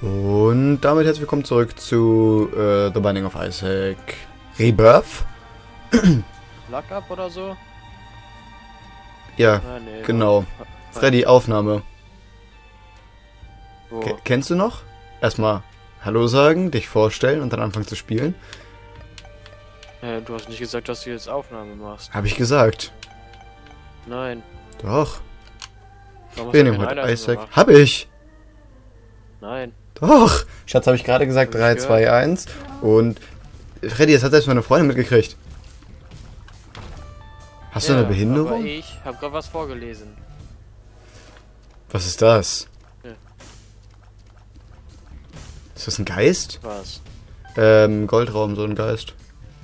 Und damit herzlich willkommen zurück zu The Binding of Isaac Rebirth. Luck Up oder so? Ja, Nee, genau. Freddy, Aufnahme. Wo? Kennst du noch? Erstmal Hallo sagen, dich vorstellen und dann anfangen zu spielen. Du hast nicht gesagt, dass du jetzt Aufnahme machst. Habe ich gesagt. Nein. Doch. Warum hast Wir du nehmen keine heute Einleitung Isaac. gemacht? Hab ich. Nein. Doch. Schatz, habe ich gerade gesagt. Hab 3, ich 2, 1. Und Freddy, das hat selbst meine Freundin mitgekriegt. Hast du eine Behinderung? Aber ich habe gerade was vorgelesen. Was ist das? Ja. Ist das ein Geist? Was? Goldraum, so ein Geist.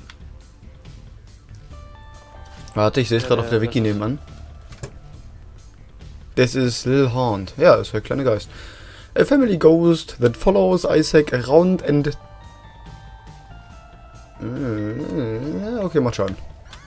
Warte, ich sehe es gerade auf der Wiki nebenan. Das ist Lil Haunt. Ja, das ist der kleine Geist. A family ghost that follows Isaac around and... Okay, macht Schaden.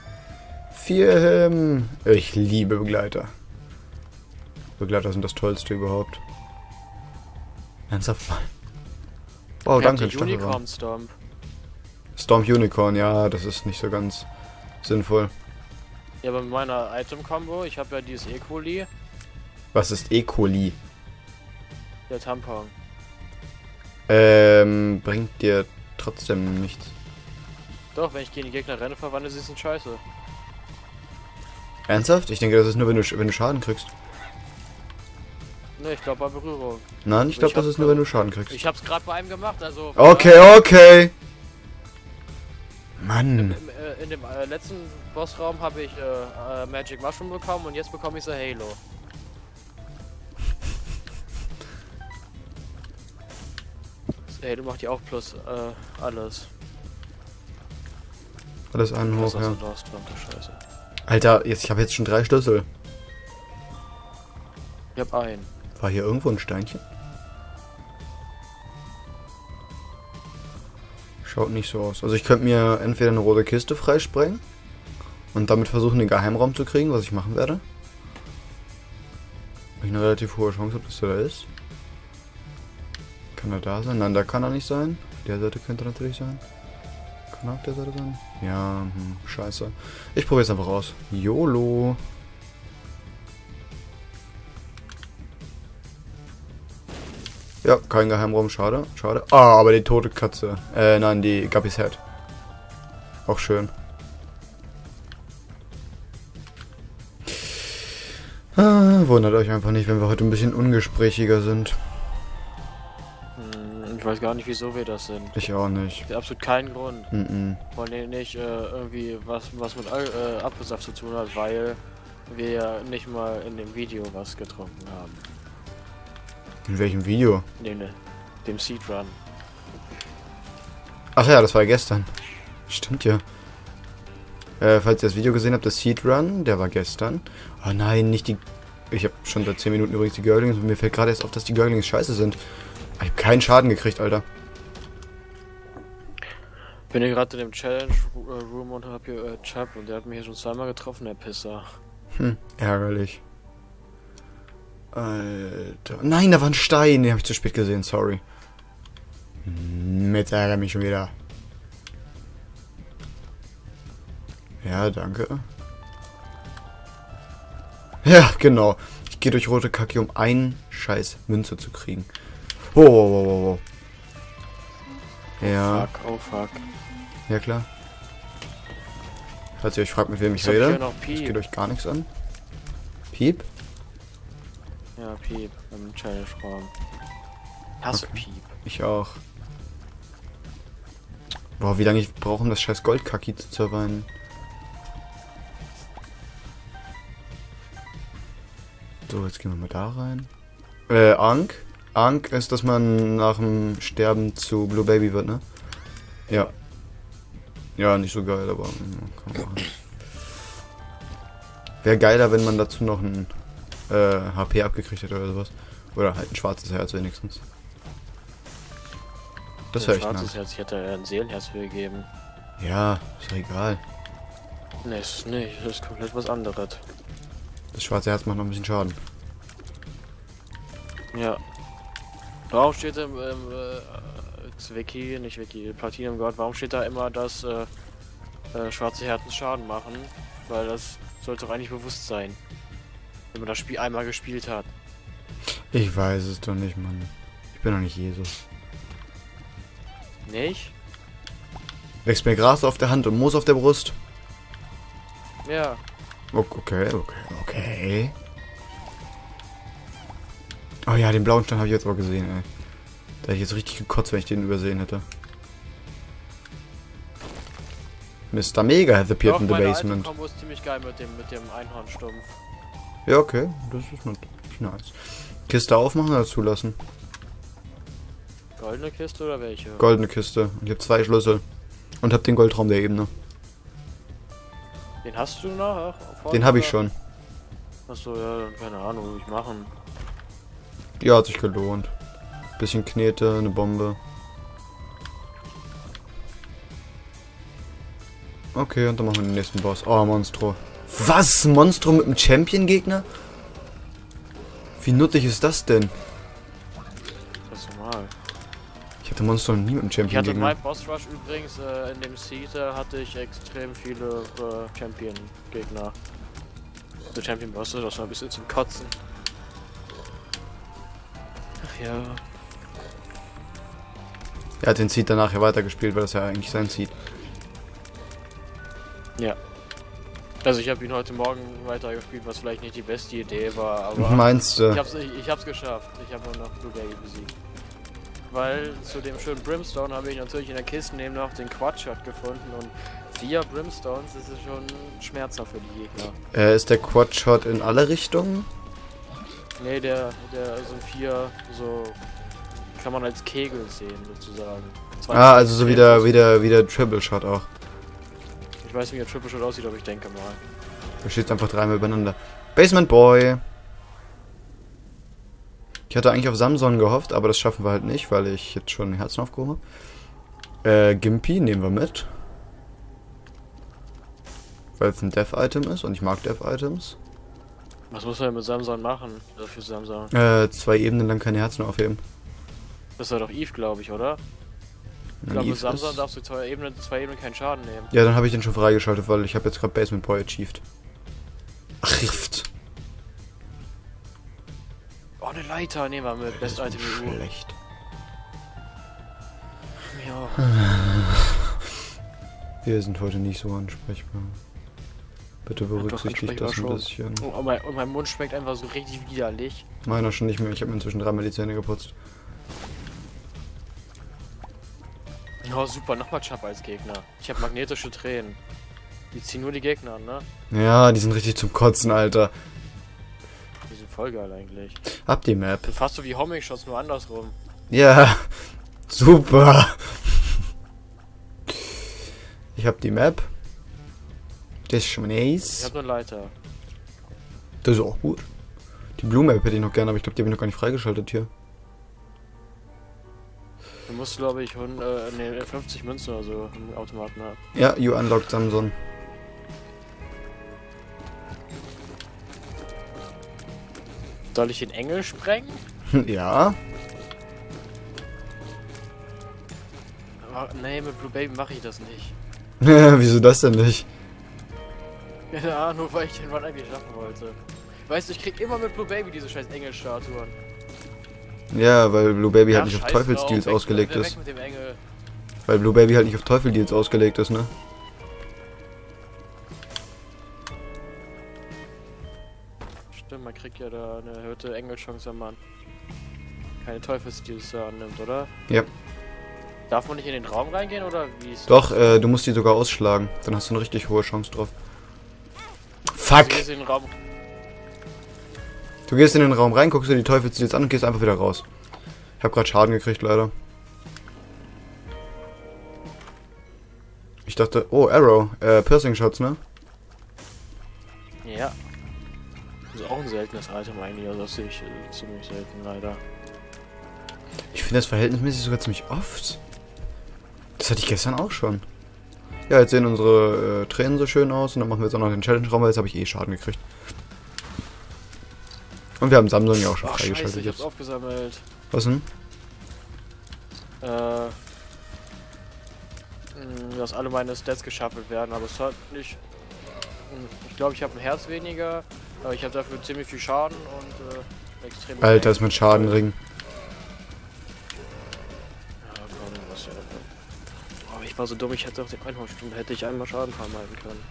4, ich liebe Begleiter. Begleiter sind das Tollste überhaupt. Ernsthaft mal. Wow, danke, Unicorn Stomp. Storm Unicorn, ja, das ist nicht so ganz sinnvoll. Ja, aber mit meiner Item-Combo, ich habe ja dieses E. coli, Was ist E. coli? der Tampon. Bringt dir trotzdem nichts. Doch, wenn ich gegen die Gegner renne, verwandle sie es in Scheiße. Ernsthaft? Ich denke, das ist nur, wenn du Schaden kriegst. Ne, ich glaube bei Berührung. Nein, ich glaube, das ist nur, wenn du Schaden kriegst. Ich hab's gerade bei einem gemacht, also... Okay. Mann. In dem letzten Bossraum habe ich Magic Mushroom bekommen und jetzt bekomme ich so Halo. Halo macht die auch plus alles. Alles an hoch, ja. Lost, Scheiße. Alter, ich habe jetzt schon 3 Schlüssel. Ich hab einen. War hier irgendwo ein Steinchen? Schaut nicht so aus. Also ich könnte mir entweder eine rote Kiste freisprengen und damit versuchen, den Geheimraum zu kriegen, was ich machen werde. Weil ich eine relativ hohe Chance habe, dass er da ist. Kann er da sein? Nein, da kann er nicht sein. Auf der Seite könnte er natürlich sein. Kann er auf der Seite sein? Ja, scheiße. Ich probiere es einfach aus. YOLO. Ja, kein Geheimraum, schade. Ah, aber die tote Katze. Nein, die Guppy's Head. Auch schön. Wundert euch einfach nicht, wenn wir heute ein bisschen ungesprächiger sind. Ich weiß gar nicht, wieso wir das sind. Ich auch nicht. Absolut keinen Grund. Mm-mm. Nicht irgendwie was mit Apfelsaft zu tun hat, weil wir ja nicht mal in dem Video was getrunken haben. In welchem Video? Dem Seed Run. Ach ja, das war ja gestern. Stimmt ja. Falls ihr das Video gesehen habt, das Seed Run, der war gestern. Oh nein, nicht die... Ich habe schon seit 10 Minuten übrigens die Gurglings und mir fällt gerade erst auf, dass die Gurglings scheiße sind. Ich habe keinen Schaden gekriegt, Alter. Bin hier gerade in dem Challenge Room und hab hier Chap und der hat mich hier schon zweimal getroffen, der Pisser. Ärgerlich. Alter. Nein, da war ein Stein. Den habe ich zu spät gesehen, sorry. Jetzt ärgert mich schon wieder. Ja, danke. Ja, genau. Ich gehe durch rote Kacke, um einen scheiß Münze zu kriegen. Oh. Ja. Oh fuck. Ja, klar. Falls ihr euch fragt, mit wem ich Jetzt hab ich rede, hier noch das Piep. geht euch gar nichts an. Piep? Ja, Piep im Challenge-Raum. Hasse Okay. Piep. Ich auch. Boah, wie lange ich brauche, um das scheiß Goldkacki zu zerweinen. So, jetzt gehen wir mal da rein. Ankh. Ankh ist, dass man nach dem Sterben zu Blue Baby wird, ne? Ja. Ja, nicht so geil, aber kann man machen. Wäre geiler, wenn man dazu noch ein HP abgekriegt hätte oder sowas. Oder halt ein schwarzes Herz wenigstens. Das wäre echt schwarzes nice. Herz, ich hätte ein Seelenherz für gegeben. Ja, ist doch egal. Ne, ist es nicht. Das ist komplett was anderes. Das schwarze Herz macht noch ein bisschen Schaden. Ja. Warum steht Wiki, nicht Wiki, Platinum God, warum steht da immer, dass schwarze Herzen Schaden machen? Weil das sollte doch eigentlich bewusst sein, wenn man das Spiel einmal gespielt hat. Ich weiß es doch nicht, Mann. Ich bin doch nicht Jesus. Nicht? Wächst mir Gras auf der Hand und Moos auf der Brust? Ja. Okay. Oh ja, den blauen Stein habe ich jetzt auch gesehen, ey. Da hätte ich jetzt richtig gekotzt, wenn ich den übersehen hätte. Mr. Mega has appeared in the basement. Kombo ist ziemlich geil mit dem Einhornstumpf. Ja, okay. Das ist natürlich nice. Kiste aufmachen oder zulassen? Goldene Kiste oder welche? Goldene Kiste. Ich habe 2 Schlüssel. Und habe den Goldraum der Ebene. Den hast du noch? Den habe ich schon. Achso, ja, keine Ahnung, würde ich machen. Ja, hat sich gelohnt. Bisschen Knete, eine Bombe. Okay, und dann machen wir den nächsten Boss. Oh, Monstro. Was? Monstro mit einem Champion-Gegner? Wie nuttig ist das denn? Das ist normal. Ich hatte Monstro nie mit einem Ich hatte Champion-Gegner. mein Boss Rush übrigens, in dem Seed hatte ich extrem viele Champion-Gegner. Also Champion-Bosse, das war ein bisschen zum Kotzen. Ach ja. Er hat den Seed danach ja weitergespielt, weil das ja eigentlich sein Seed. Ja. Also ich habe ihn heute Morgen weitergespielt, was vielleicht nicht die beste Idee war, aber Meinst du? ich hab's geschafft. Ich habe nur noch Blue Baby besiegt. Weil zu dem schönen Brimstone habe ich natürlich in der Kiste neben noch den Quad-Shot gefunden und 4 Brimstones, das ist schon schmerzhaft für die Gegner. Ist der Quad-Shot in alle Richtungen? Nee, der so 4, so kann man als Kegel sehen sozusagen. Also so wie der Triple-Shot auch. Ich weiß nicht, wie der Triple Shot aussieht, aber ich denke mal. Da steht einfach 3-mal übereinander. Basement Boy! Ich hatte eigentlich auf Samson gehofft, aber das schaffen wir halt nicht, weil ich jetzt schon Herzen aufgehoben habe. Gimpy nehmen wir mit. Weil es ein Death-Item ist und ich mag Death-Items. Was muss man denn mit Samson machen? Für Samson? 2 Ebenen lang keine Herzen aufheben. Das war doch Eve, glaube ich, oder? Ich glaube, mit Samson darfst du 2 Ebenen keinen Schaden nehmen. Ja, dann habe ich den schon freigeschaltet, weil ich habe jetzt gerade Basement Boy achieved. Ach, Rift. Oh, eine Leiter nehmen wir mit. Best Item EU. Schlecht. Ja. Wir sind heute nicht so ansprechbar. Bitte berücksichtigt das ein bisschen. Und mein Mund schmeckt einfach so richtig widerlich. Meiner schon nicht mehr. Ich habe mir inzwischen 3-mal die Zähne geputzt. Oh super, nochmal Chap als Gegner. Ich habe magnetische Tränen. Die ziehen nur die Gegner an, ne? Ja, die sind richtig zum Kotzen, Alter. Die sind voll geil eigentlich. Ab die Map. Fast so wie Homing Shots, nur andersrum. Ja, super. Ich hab die Map. Das ist schon nice. Ich hab nur Leiter. Das ist auch gut. Die Blue Map hätte ich noch gerne, aber ich glaube, die habe ich noch gar nicht freigeschaltet hier. Du musst, glaube ich, 50 Münzen oder so im Automaten haben. Ja, you unlocked Samson. Soll ich den Engel sprengen? Ja. Aber, nee, mit Blue Baby mache ich das nicht. Wieso das denn nicht? Ja, nur weil ich den Run eigentlich schaffen wollte. Weißt du, ich krieg immer mit Blue Baby diese scheiß Engelstatuen. Ja, weil Blue Baby Ja, halt nicht auf scheiß Teufelsdeals drauf, ausgelegt weg ist. mit dem Engel. Weil Blue Baby halt nicht auf Teufelsdeals ausgelegt ist, ne? Stimmt, man kriegt ja da eine erhöhte Engelchance am Mann. Keine Teufelsdeals da annimmt, oder? Ja. Darf man nicht in den Raum reingehen, oder wie ist Doch, das? du musst die sogar ausschlagen. Dann hast du eine richtig hohe Chance drauf. Fuck! Also gehst du in den Raum. Du gehst in den Raum rein, guckst dir die Teufelsdeals an und gehst einfach wieder raus. Ich hab grad Schaden gekriegt, leider. Ich dachte, oh, Arrow. Piercing Shots, ne? Ja. Das ist auch ein seltenes Item eigentlich, also das sehe ich ziemlich selten, leider. Ich finde das verhältnismäßig sogar ziemlich oft. Das hatte ich gestern auch schon. Ja, jetzt sehen unsere Tränen so schön aus und dann machen wir jetzt auch noch den Challenge-Raum, weil jetzt habe ich eh Schaden gekriegt. Und wir haben Samsung ja auch schon freigeschaltet. Scheiße, ich hab's aufgesammelt. Was denn? dass alle meine Stats geschaffelt werden, aber es hat nicht... Ich glaube, ich habe ein Herz weniger, aber ich habe dafür ziemlich viel Schaden und extrem... Alter, ist mit Schadenring. Ja, komm, was ja... Oh, ich war so dumm, ich hätte auf den Einhornstunde hätte ich einmal Schaden vermeiden können.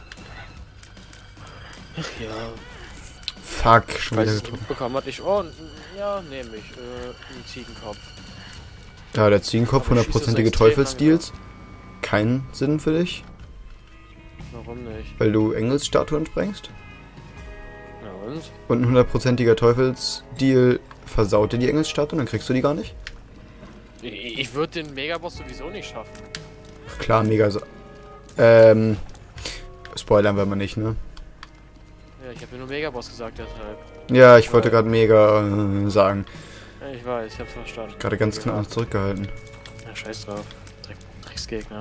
Ach ja... Fuck, schon wieder Weiß getroffen. bekommen hatte ich... Oh, ja, nehme ich. Einen Ziegenkopf. Ja, der Ziegenkopf, Aber ich schieße 100%ige extrem Teufelsdeals. Kein Sinn für dich, Warum nicht? weil du Engelsstatuen sprengst. Ja, und? Und ein 100%iger Teufelsdeal versaut dir die Engelsstatuen, dann kriegst du die gar nicht. Ich würde den Megaboss sowieso nicht schaffen. Ach klar, mega so. Spoilern wir mal nicht, ne? Ja, ich habe ja nur Megaboss gesagt, deshalb. Ja, ich wollte gerade mega sagen. Ja, ich weiß, ich hab's verstanden. Gerade ganz knapp zurückgehalten. Ja, scheiß drauf. Drecksgegner.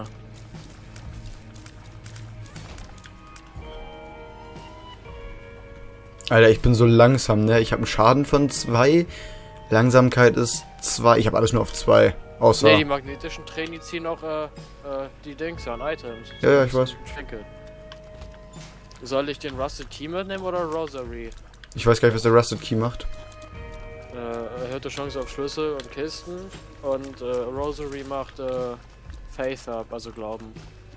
Alter, ich bin so langsam, ne? Ich habe einen Schaden von 2. Langsamkeit ist 2. Ich habe alles nur auf 2. Außer... Ne, die magnetischen Tränen, die ziehen auch die Dings an Items. Ja, ich weiß. Schenkel. Soll ich den Rusted Key mitnehmen oder Rosary? Ich weiß gar nicht, was der Rusted Key macht. Erhöhte Chance auf Schlüssel und Kisten. Und Rosary macht Faith Up, also Glauben.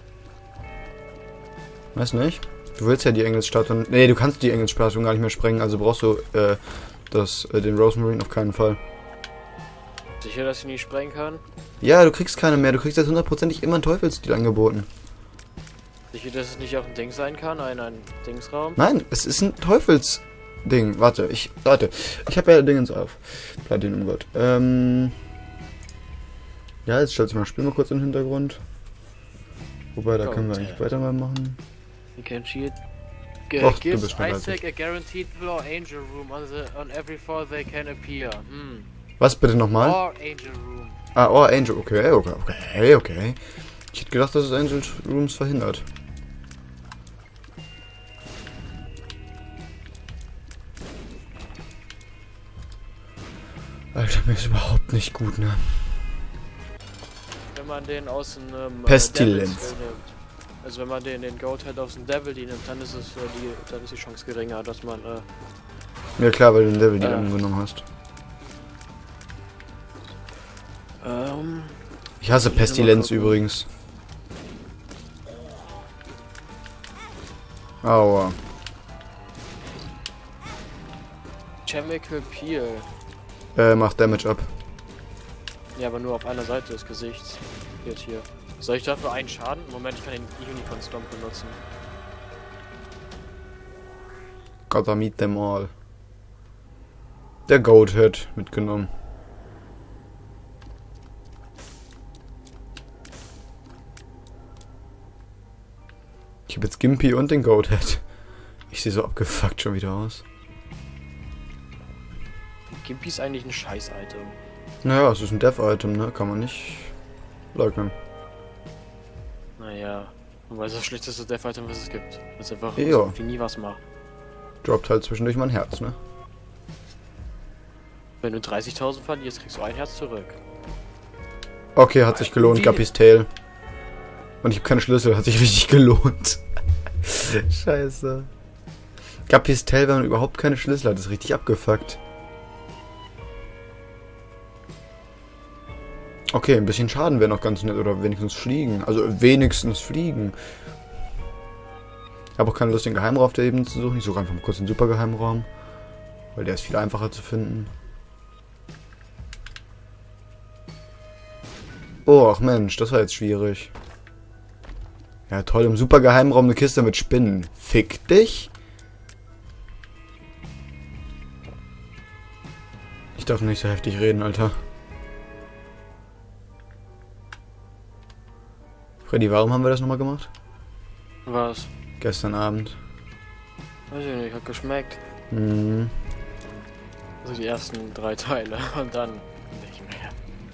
Weiß nicht. Du willst ja die Engelsstatuen... Nee, du kannst die Engelsstatuen gar nicht mehr sprengen, also brauchst du den Rosemarine auf keinen Fall. Sicher, dass ich nie sprengen kann? Ja, du kriegst keine mehr. Du kriegst jetzt 100%ig immer einen Teufelsdeal angeboten. Sicher, dass es nicht auch ein Ding sein kann? Ein Dingsraum? Nein, es ist ein Teufelsding. Warte. Ich habe ja Dingens auf. Platinum-Gott. Ja, jetzt stellt sich mal das Spiel mal kurz in den Hintergrund. Wobei, da können wir eigentlich weiter mal machen. You can cheat. Och, du Gives bist schneller als Isaac a guaranteed floor angel room on every floor they can appear. Was bitte nochmal? Or angel room. Ah, oh, Angel. Okay. Ich hätte gedacht, dass es Angel Rooms verhindert. Alter, mir ist überhaupt nicht gut, ne? Wenn man den aus einem Pestilenz. Devil nimmt. Also wenn man den Goat halt aus dem Devil nimmt, dann ist es dann ist die Chance geringer, dass man Ja klar, weil du den Level die angenommen hast. Ich hasse Pestilenz übrigens. Aua. Chemical Peel. Macht Damage ab. Ja, aber nur auf einer Seite des Gesichts. Jetzt hier. Soll ich dafür einen Schaden? Moment, ich kann den Unicorn Stomp benutzen. Gotta meet them all. Der Goat Head mitgenommen. Ich habe jetzt Gimpy und den Goat Head. Ich sehe so abgefuckt schon wieder aus. Gimpy ist eigentlich ein Scheiß-Item. Naja, es ist ein Dev-Item, ne? Kann man nicht leugnen. Naja, wobei es das schlechteste Death-Item, was es gibt. Das einfach Ja. so viel nie was macht. Droppt halt zwischendurch mein Herz, ne? Wenn du 30.000 verlierst, kriegst du ein Herz zurück. Okay, hat sich gelohnt, Guppys Tail. Und ich habe keine Schlüssel, hat sich richtig gelohnt. Scheiße. Guppys Tail, wenn man überhaupt keine Schlüssel hat, ist richtig abgefuckt. Okay, ein bisschen Schaden wäre noch ganz nett, oder wenigstens fliegen. Also wenigstens fliegen. Ich habe auch keine Lust, den Geheimraum auf der Ebene zu suchen. Ich suche einfach mal kurz den Supergeheimraum. Weil der ist viel einfacher zu finden. Oh, ach Mensch, das war jetzt schwierig. Ja toll, im Supergeheimraum eine Kiste mit Spinnen. Fick dich. Ich darf nicht so heftig reden, Alter. Freddy, warum haben wir das nochmal gemacht? Was? Gestern Abend. Weiß ich nicht, hat geschmeckt. Hm. Also die ersten 3 Teile und dann nicht mehr.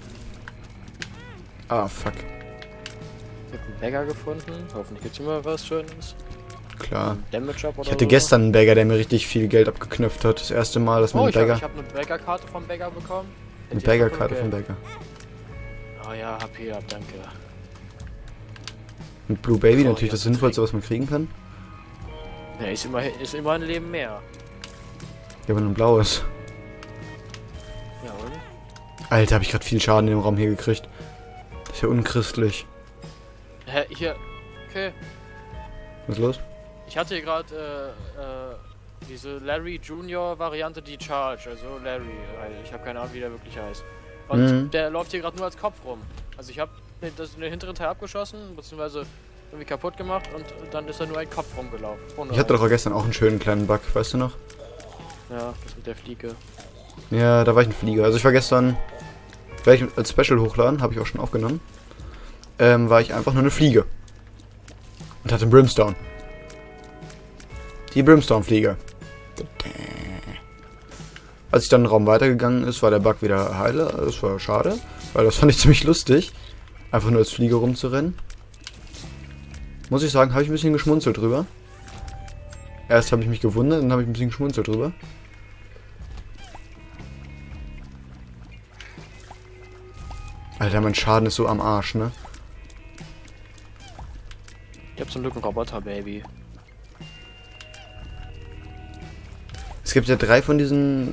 Ah, fuck. Ich hab einen Bagger gefunden. Hoffentlich gibt's immer was Schönes. Klar. Damage up oder Ich hatte so. gestern einen Bagger, der mir richtig viel Geld abgeknüpft hat. Das erste Mal, dass mir Oh, ein Bagger... ich hab eine Bagger-Karte vom Bagger bekommen. Eine Die ist noch Bagger-Karte voll vom Geld. Bagger. Oh ja, HP ab, danke. Mit Blue Baby Oh, natürlich ja, das Sinnvollste, was man kriegen kann. Ja, ist immer ein Leben mehr. Ja, aber ein blaues. Ja, und? Alter, habe ich gerade viel Schaden in dem Raum hier gekriegt. Das ist ja unchristlich. Hä, hier. Okay. Was ist los? Ich hatte hier gerade diese Larry Junior Variante, die Charge, also Larry. Ich habe keine Ahnung, wie der wirklich heißt. Und der läuft hier gerade nur als Kopf rum. Also ich habe den hinteren Teil abgeschossen, beziehungsweise irgendwie kaputt gemacht und dann ist er nur ein Kopf rumgelaufen. Ich hatte doch gestern auch einen schönen kleinen Bug, weißt du noch? Ja, das mit der Fliege. Ja, da war ich ein Flieger. Also ich war gestern, werde ich als Special hochladen, habe ich auch schon aufgenommen. War ich einfach nur eine Fliege. Und hatte einen Brimstone. Die Brimstone-Fliege. Als ich dann einen Raum weitergegangen ist, war der Bug wieder heile. Das war schade, weil das fand ich ziemlich lustig. Einfach nur als Fliege rumzurennen. Muss ich sagen, habe ich ein bisschen geschmunzelt drüber. Erst habe ich mich gewundert, dann habe ich ein bisschen geschmunzelt drüber. Alter, mein Schaden ist so am Arsch, ne? Ich hab zum Glück einen Roboter-Baby. Es gibt ja 3 von diesen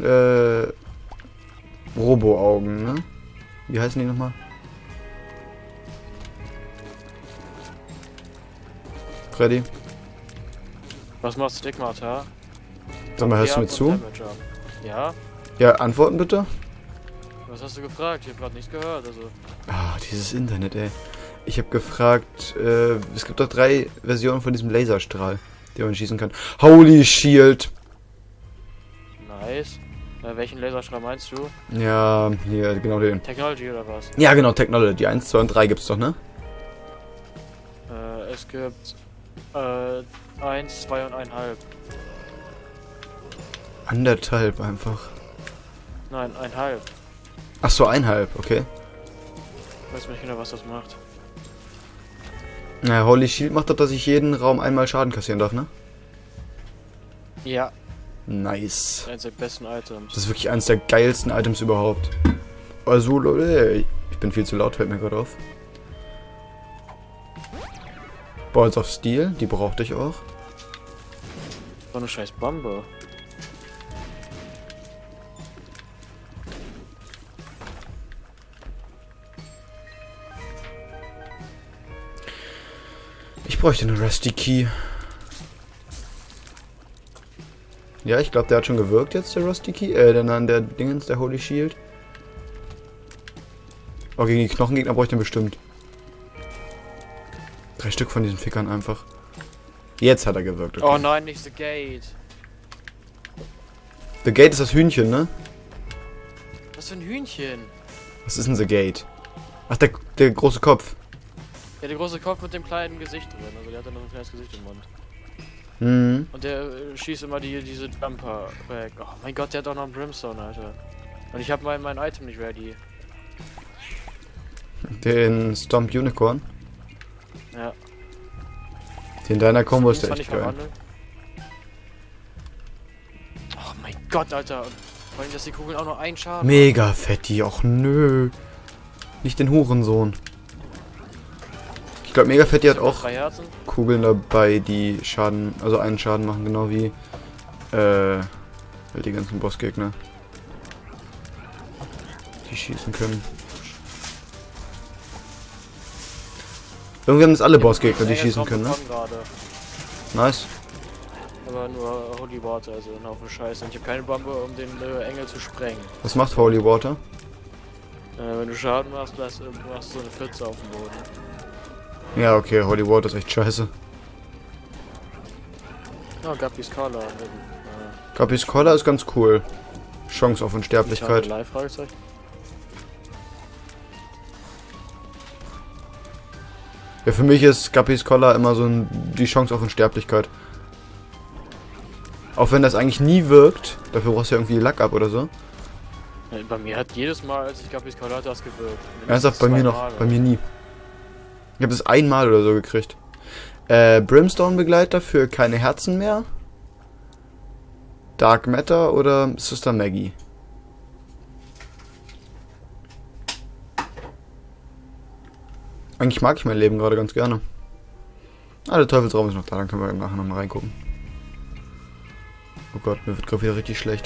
Robo-Augen, ne? Wie heißen die nochmal? Freddy? Was macht Stigmata? Sag mal, hörst du mir zu? Ja? Ja, antworten bitte? Was hast du gefragt? Ich hab grad nichts gehört, also. Ah, dieses Internet, ey. Ich habe gefragt, es gibt doch 3 Versionen von diesem Laserstrahl, den man schießen kann. Holy Shield! Nice. Welchen Laserstrahl meinst du? Ja, hier, genau den. Technology oder was? Ja, genau, Technology. 1, 2 und 3 gibt's doch, ne? Es gibt 1, 2 und 1,5. Anderthalb einfach. Nein, 1,5. Ach so, 1,5, okay. Ich weiß nicht genau, was das macht. Na, Holy Shield macht doch, dass ich jeden Raum einmal Schaden kassieren darf, ne? Ja, Nice. eins der besten Items. Das ist wirklich eines der geilsten Items überhaupt. Also, Leute, ich bin viel zu laut, fällt mir gerade auf. Balls of Steel, die brauchte ich auch. So eine scheiß Bombe. Ich bräuchte eine Rusty Key. Ja, ich glaube, der hat schon gewirkt jetzt, der Rusty Key. Der Dingens, der Holy Shield. Oh, gegen die Knochengegner bräuchte ich den bestimmt. 3 Stück von diesen Fickern einfach. Jetzt hat er gewirkt. Okay. Oh nein, nicht The Gate. The Gate ist das Hühnchen, ne? Was für ein Hühnchen? Was ist denn The Gate? Ach, der große Kopf. Ja, der große Kopf mit dem kleinen Gesicht drin. Also der hat dann noch ein kleines Gesicht im Mund. Mhm. Und der schießt immer diese Jumper weg. Oh mein Gott, der hat auch noch einen Brimstone, Alter. Und ich habe mein Item nicht ready. Den Stomp Unicorn. Ja. Den deiner Combo ist der Kann echt ich geil. verwandeln? Oh mein Gott, Alter. Und vor allem, dass die Kugeln auch noch einen Schaden Mega fetti, och nö. Nicht den Hurensohn. Ich glaube, Mega Fetti hat machen. auch 3 Herzen. Kugeln dabei, die Schaden, also einen Schaden machen, genau wie halt die ganzen Bossgegner. Die schießen können. Irgendwie haben das alle Bossgegner, die schießen können, ne? Gerade. Nice. Aber nur Holy Water, also ein Haufen Scheiße. Und ich habe keine Bombe, um den Engel zu sprengen. Was macht Holy Water? Wenn du Schaden machst, machst du so eine Pfütze auf dem Boden. Ja, okay, Holy Water ist echt scheiße. Oh, Guppy's Collar. Guppy's Collar ist ganz cool. Chance auf Unsterblichkeit. Fragezeichen. Ja, für mich ist Guppy's Collar immer so die Chance auf Unsterblichkeit. Auch wenn das eigentlich nie wirkt. Dafür brauchst du ja irgendwie Luck ab oder so. Ja, bei mir hat jedes Mal, als ich Guppy's Collar hatte, das gewirkt. Ernsthaft, bei mir noch. Bei mir nie. Ich habe das einmal oder so gekriegt. Brimstone-Begleiter für keine Herzen mehr. Dark Matter oder Sister Maggie? Eigentlich mag ich mein Leben gerade ganz gerne. Ah, der Teufelsraum ist noch da, dann können wir nachher nochmal reingucken. Oh Gott, mir wird gerade wieder richtig schlecht.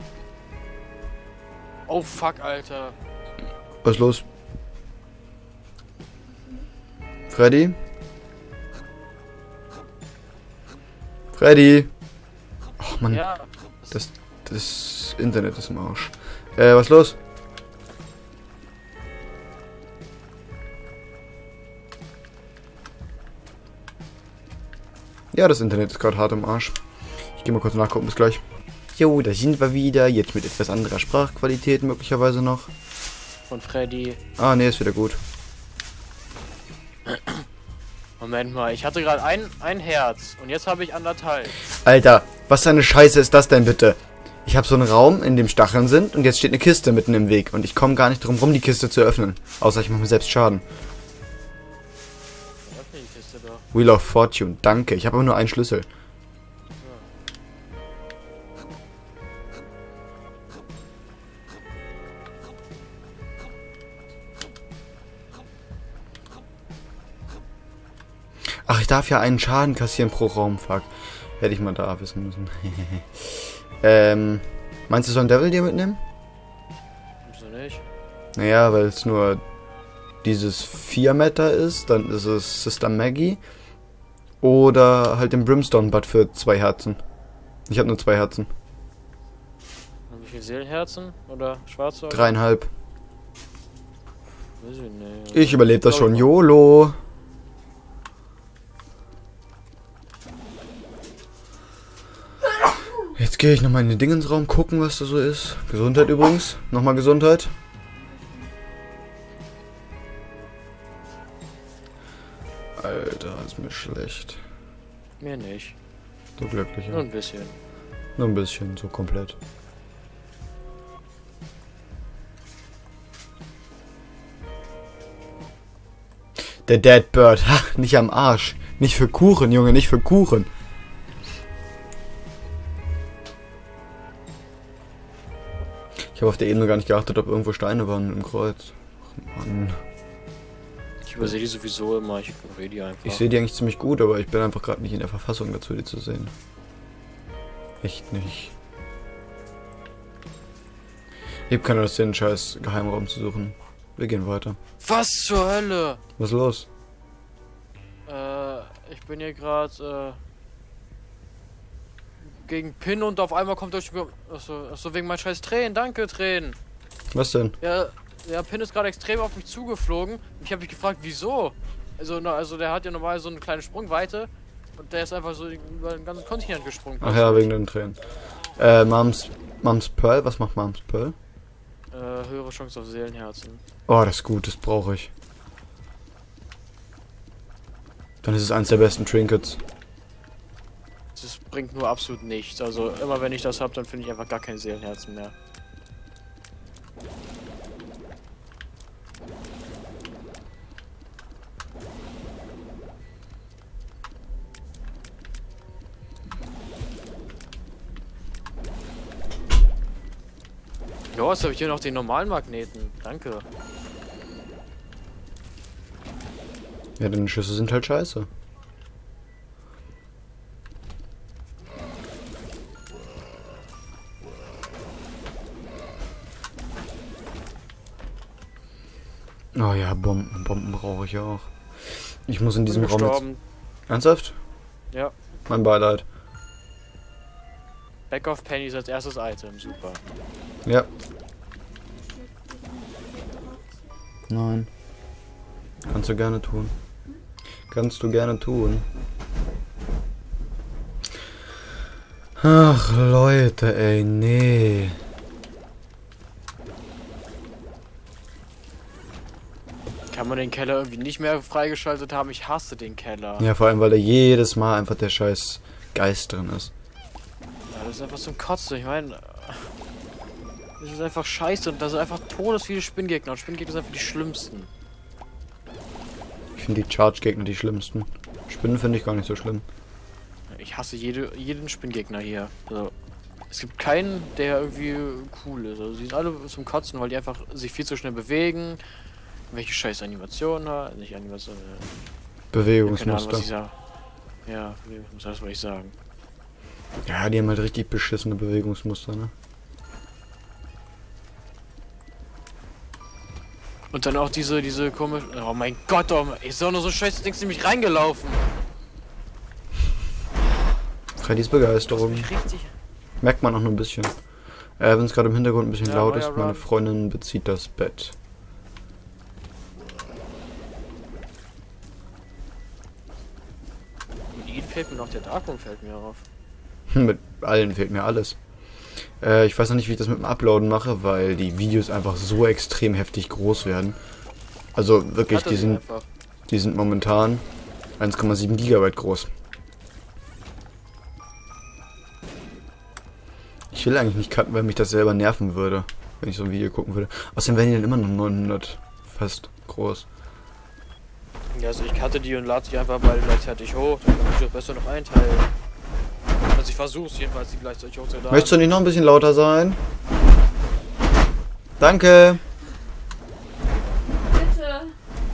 Oh fuck, Alter. Was ist los? Freddy? Freddy! Ach man, Ja. das Internet ist im Arsch. Was ist los? Ja, das Internet ist gerade hart im Arsch. Ich gehe mal kurz nachgucken, bis gleich. Jo, da sind wir wieder. Jetzt mit etwas anderer Sprachqualität möglicherweise noch. Von Freddy. Ah, ne, ist wieder gut. Moment mal, ich hatte gerade ein Herz und jetzt habe ich anderthalb. Alter, was für eine Scheiße ist das denn bitte? Ich habe so einen Raum, in dem Stacheln sind und jetzt steht eine Kiste mitten im Weg und ich komme gar nicht drum rum, die Kiste zu öffnen. Außer ich mache mir selbst Schaden. Öffne die Kiste doch. Wheel of Fortune, danke. Ich habe aber nur einen Schlüssel. Ach, ich darf ja einen Schaden kassieren pro Raum, fuck. Hätte ich mal da wissen müssen. Meinst du, so ein Devil dir mitnehmen? Wieso nicht? Naja, weil es nur dieses 4-Meter ist, dann ist es Sister Maggie. Oder halt den Brimstone-Butt für 2 Herzen. Ich habe nur 2 Herzen. Und wie viele Seelenherzen? Oder schwarze? 3,5. Weiß ich nicht. Ich überlebe das schon. YOLO. Jetzt gehe ich nochmal in den Dingensraum gucken, was da so ist. Gesundheit übrigens. Nochmal Gesundheit. Alter, ist mir schlecht. Mir nicht. Du glücklicher. Nur ein bisschen. Nur ein bisschen, so komplett. Der Dead Bird. Ha, nicht am Arsch. Nicht für Kuchen, Junge, nicht für Kuchen. Ich habe auf der Ebene gar nicht geachtet, ob irgendwo Steine waren im Kreuz. Ach, Mann. Ich übersehe die sowieso immer, ich ignoriere die einfach. Ich sehe die eigentlich ziemlich gut, aber ich bin einfach gerade nicht in der Verfassung dazu, die zu sehen. Echt nicht. Ich habe keine Lust, den scheiß Geheimraum zu suchen. Wir gehen weiter. Was zur Hölle? Was ist los? Ich bin hier gerade gegen Pin und auf einmal kommt durch. Achso, wegen meinen scheiß Tränen. Danke, Tränen. Was denn? Ja, Pin ist gerade extrem auf mich zugeflogen. Ich habe mich gefragt, wieso? Also der hat ja normal so eine kleine Sprungweite und der ist einfach so über den ganzen Kontinent gesprungen. Ach ja, wegen den Tränen. Moms Pearl, was macht Moms Pearl? Höhere Chance auf Seelenherzen. Oh, das ist gut, das brauche ich. Dann ist es eins der besten Trinkets. Das bringt nur absolut nichts. Also immer wenn ich das habe, dann finde ich einfach gar kein Seelenherzen mehr. Jo, jetzt habe ich hier noch den normalen Magneten. Danke. Ja, deine Schüsse sind halt scheiße. Oh ja, Bomben. Bomben brauche ich ja auch. Ich muss in diesem Raum jetzt... Ernsthaft? Ja. Mein Beileid. Back of Pennies als erstes Item. Super. Ja. Nein. Kannst du gerne tun. Kannst du gerne tun. Ach, Leute, ey, nee. Kann man den Keller irgendwie nicht mehr freigeschaltet haben? Ich hasse den Keller. Ja, vor allem, weil da jedes Mal einfach der scheiß Geist drin ist. Ja, das ist einfach zum Kotzen. Ich meine, das ist einfach scheiße und da sind einfach todesviele Spinngegner. Und Spinngegner sind einfach die schlimmsten. Ich finde die Charge-Gegner die schlimmsten. Spinnen finde ich gar nicht so schlimm. Ich hasse jeden Spinngegner hier. Also, es gibt keinen, der irgendwie cool ist. Also, die sind alle zum Kotzen, weil die einfach sich viel zu schnell bewegen. welche scheiß Animation hat. Nicht Animation, keine Ahnung, Bewegungsmuster. was ich sag. Ja, das wollte ich sagen. Ja, die haben halt richtig beschissene Bewegungsmuster, ne? Und dann auch diese komische. Oh mein Gott, oh, ist doch nur so scheiße Dings nämlich reingelaufen. Freddys Begeisterung. Richtig. Merkt man auch nur ein bisschen. Wenn es gerade im Hintergrund ein bisschen Ja, laut neuer ist, meine Run. Freundin bezieht das Bett. Mit ihnen fällt mir noch der Darkroom fällt mir auf. Mit allen fehlt mir alles. Ich weiß noch nicht, wie ich das mit dem Uploaden mache, weil die Videos einfach so extrem heftig groß werden. Also wirklich, Hatte sie einfach. die sind momentan 1,7 Gigabyte groß. Ich will eigentlich nicht cutten, weil mich das selber nerven würde, wenn ich so ein Video gucken würde. Außerdem wären die dann immer noch 900 fast groß. Ja, also ich cutte die und lade sie einfach mal gleichzeitig hoch, dann kann ich das besser noch einteilen. Also ich versuch's jedenfalls, die gleichzeitig hochzuladen. Möchtest du nicht noch ein bisschen lauter sein? Danke! Bitte.